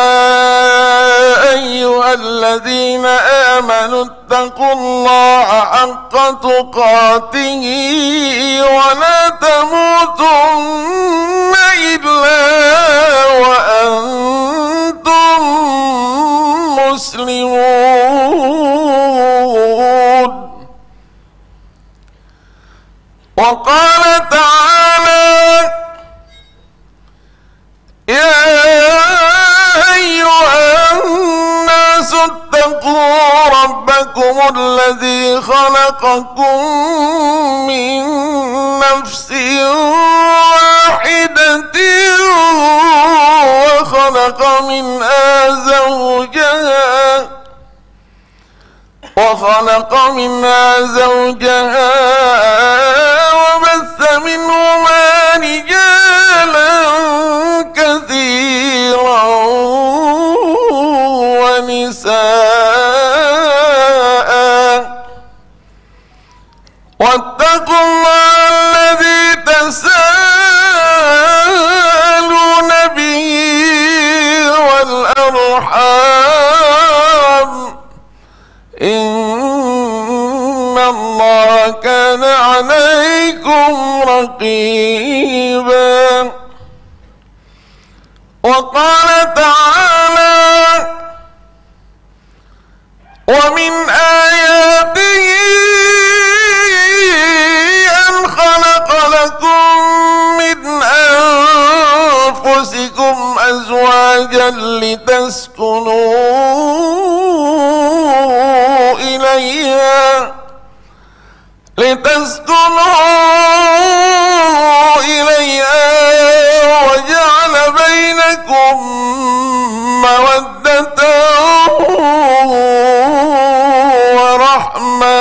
أيها الذين آمنوا اتقوا الله حق تقاته ولا تموتن إلا وأنتم مسلمون. وقال تعالى: يا أيها الناس اتقوا ربكم الذي خلقكم من نفس واحدة وخلق منها زوجها وبث منهما رجالا كثيرا ونساء واتقوا الله الذي تساءلون به والأرحام إن الله كان عليكم رقيبا. وقال تعالى: ومن آياته أن خلق لكم من أنفسكم أزواجا لتسكنوا إليها وجعل بينكم مودة ورحمة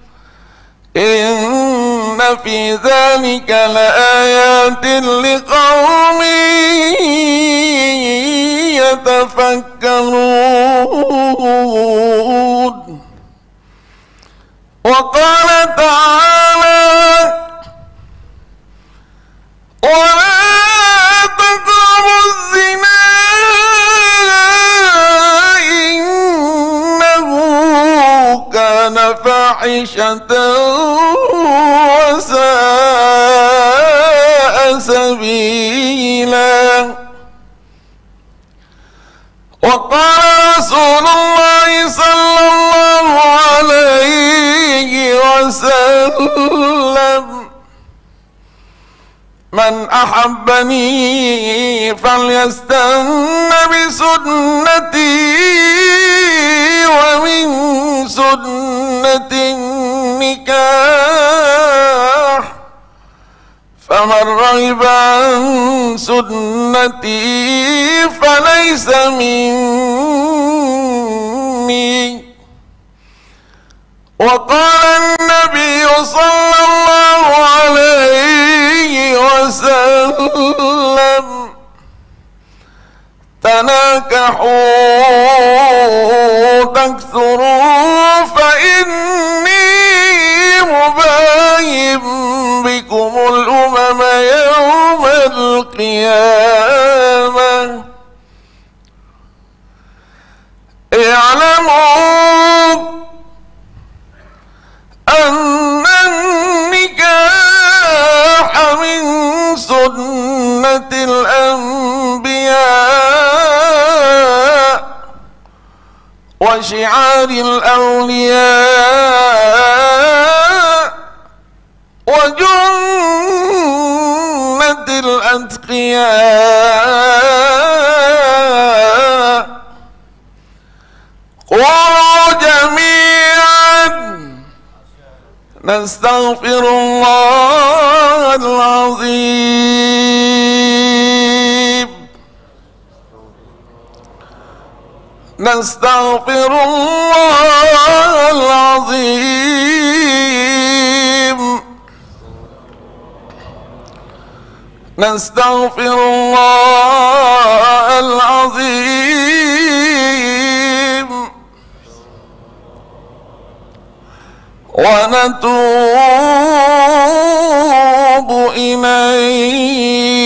إن في ذلك لآيات لقوم يتفكرون. وقال تعالى: ولا تقربوا الزنا إنه كان فاحشة وساء سبيلا. وقال رسول الله صلى الله عليه وسلم: من أحبني فليستن بسنتي ومن سنة النكاح فمن رغب عن سنتي فليس مني. وقال النبي صلى الله عليه وسلم: تناكحوا تكثروا فإني مباين بكم الأمم يوم القيامة. اعلموا أن النكاح من سنة الأنبياء وشعار الأولياء وجنة الأتقياء. قولوا جميعا: نستغفر الله العظيم. نستغفر الله العظيم نستغفر الله العظيم ونتوب إليه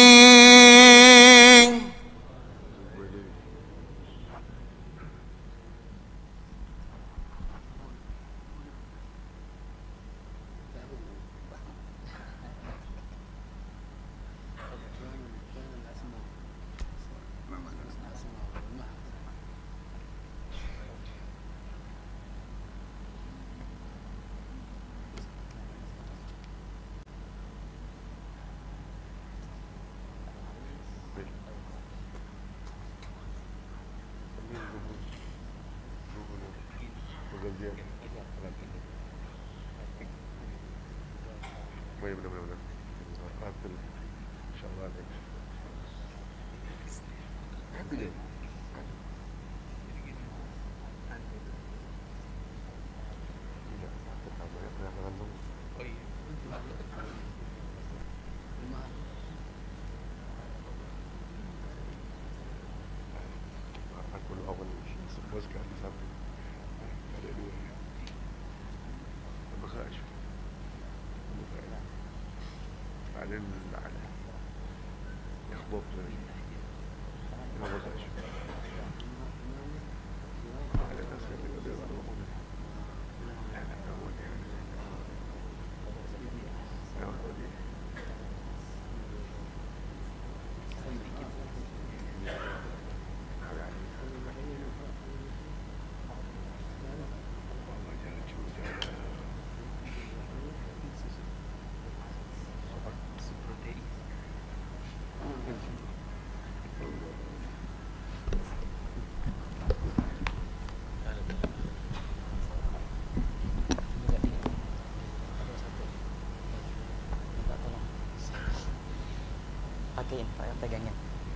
Pakein, pegangin.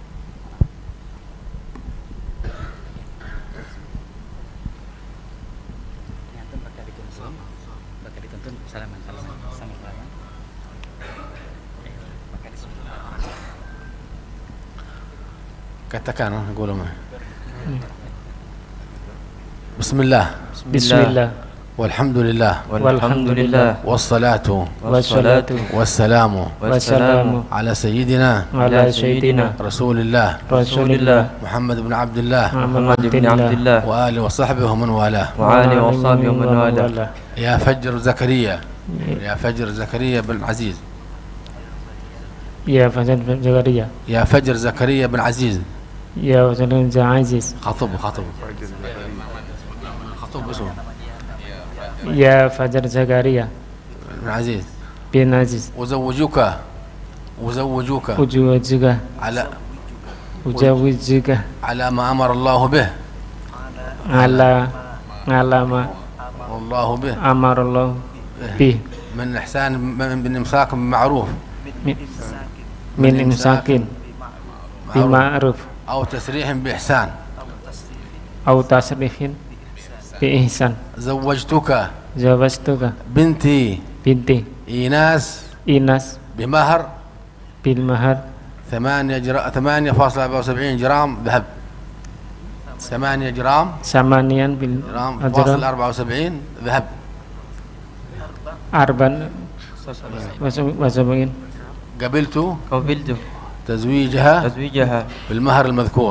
Antum bakal dituntun, salaman. Katakan, gula mah. Bismillah. Bismillah. Walhamdulillah. Walhamdulillah. Wassalatu. Wassalamu. Ala Sayyidina. Rasulillah. Muhammad bin Abdullah. Wa alihi wa sahbihi wa man walah. Ya Fajr Zakaria. Ya Fajr Zakaria bin Aziz. يا فجر زكريا يا فجر زكريا بن عزيز يا فجر عزيز خطب اسمه يا فجر زكريا بن عزيز بن عزيز أزوجك على ما أمر الله به على ما الله به أمر الله به من إحسان من إمساك بمعروف من إمساك بمعروف أو تسريح بإحسان بإحسان زوجتك بنتي إيناس بمهر 8.74 جرام ذهب 8 جرام 8.74 ذهب 74 قبلت تزويجها بالمهر المذكور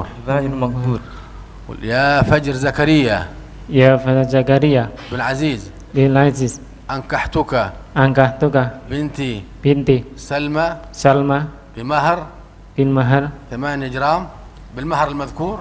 يا فجر زكريا بن عزيز أنكحتك بنتي سلمى بمهر 8 جرام بالمهر المذكور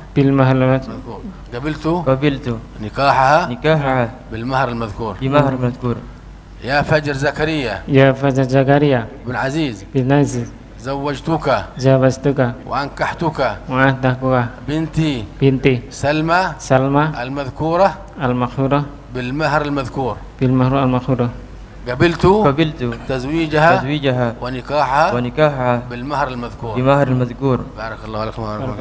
قبلت نكاحها بالمهر المذكور يا فجر زكريا بن عزيز زوجتك وأنكحتك بنتي سلمى المذكورة بالمهر المذكور قبلت تزويجها ونكاحها بالمهر المذكور بمهر المذكور. بارك الله لكم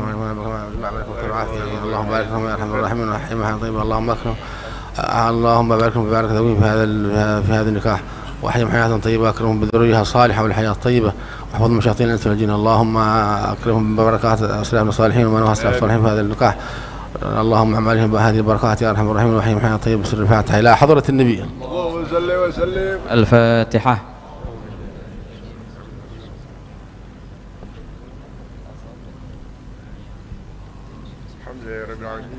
اللهم بارك لكم يا ارحم الراحمين ورحمها طيبه. اللهم اكرم اللهم بارك لهم وبارك ذويهم في هذا النكاح، واحيهم حياه طيبه، اكرمهم بذريه صالحه والحياه الطيبه، واحفظ مشاطين الانس والجن. اللهم اكرمهم ببركات اسلام الصالحين ومن واسع الصالحين في هذا النكاح. اللهم اعملهم بهذه البركات يا ارحم الراحمين، واحيهم حياه طيبه بسر الفاتحه الى حضره النبي. اللهم صل وسلم. الفاتحه. الحمد لله رب العالمين.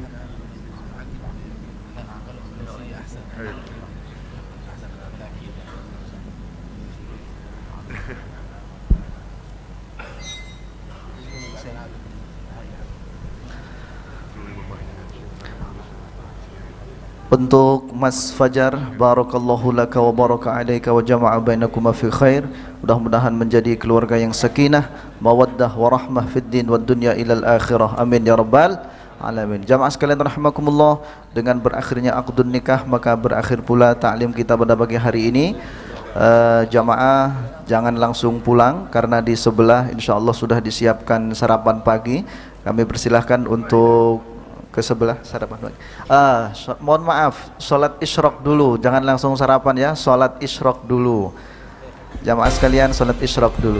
Untuk Mas Fajar, barakallahu laka wa baraka alaika wa jama'a bainakuma fi khair. Mudah-mudahan menjadi keluarga yang sakinah, mawaddah wa rahmah fid din wad dunya ilal akhirah. Amin ya rabbal alamin. Jamaah sekalian rahimakumullah, dengan berakhirnya akdun nikah maka berakhir pula taklim kita pada pagi hari ini. Jamaah jangan langsung pulang karena di sebelah insyaallah sudah disiapkan sarapan pagi. Kami persilahkan untuk ke sebelah sarapan pagi. Mohon maaf, sholat isyraq dulu, jangan langsung sarapan ya, sholat isyraq dulu. Jamaah sekalian, sholat isyraq dulu.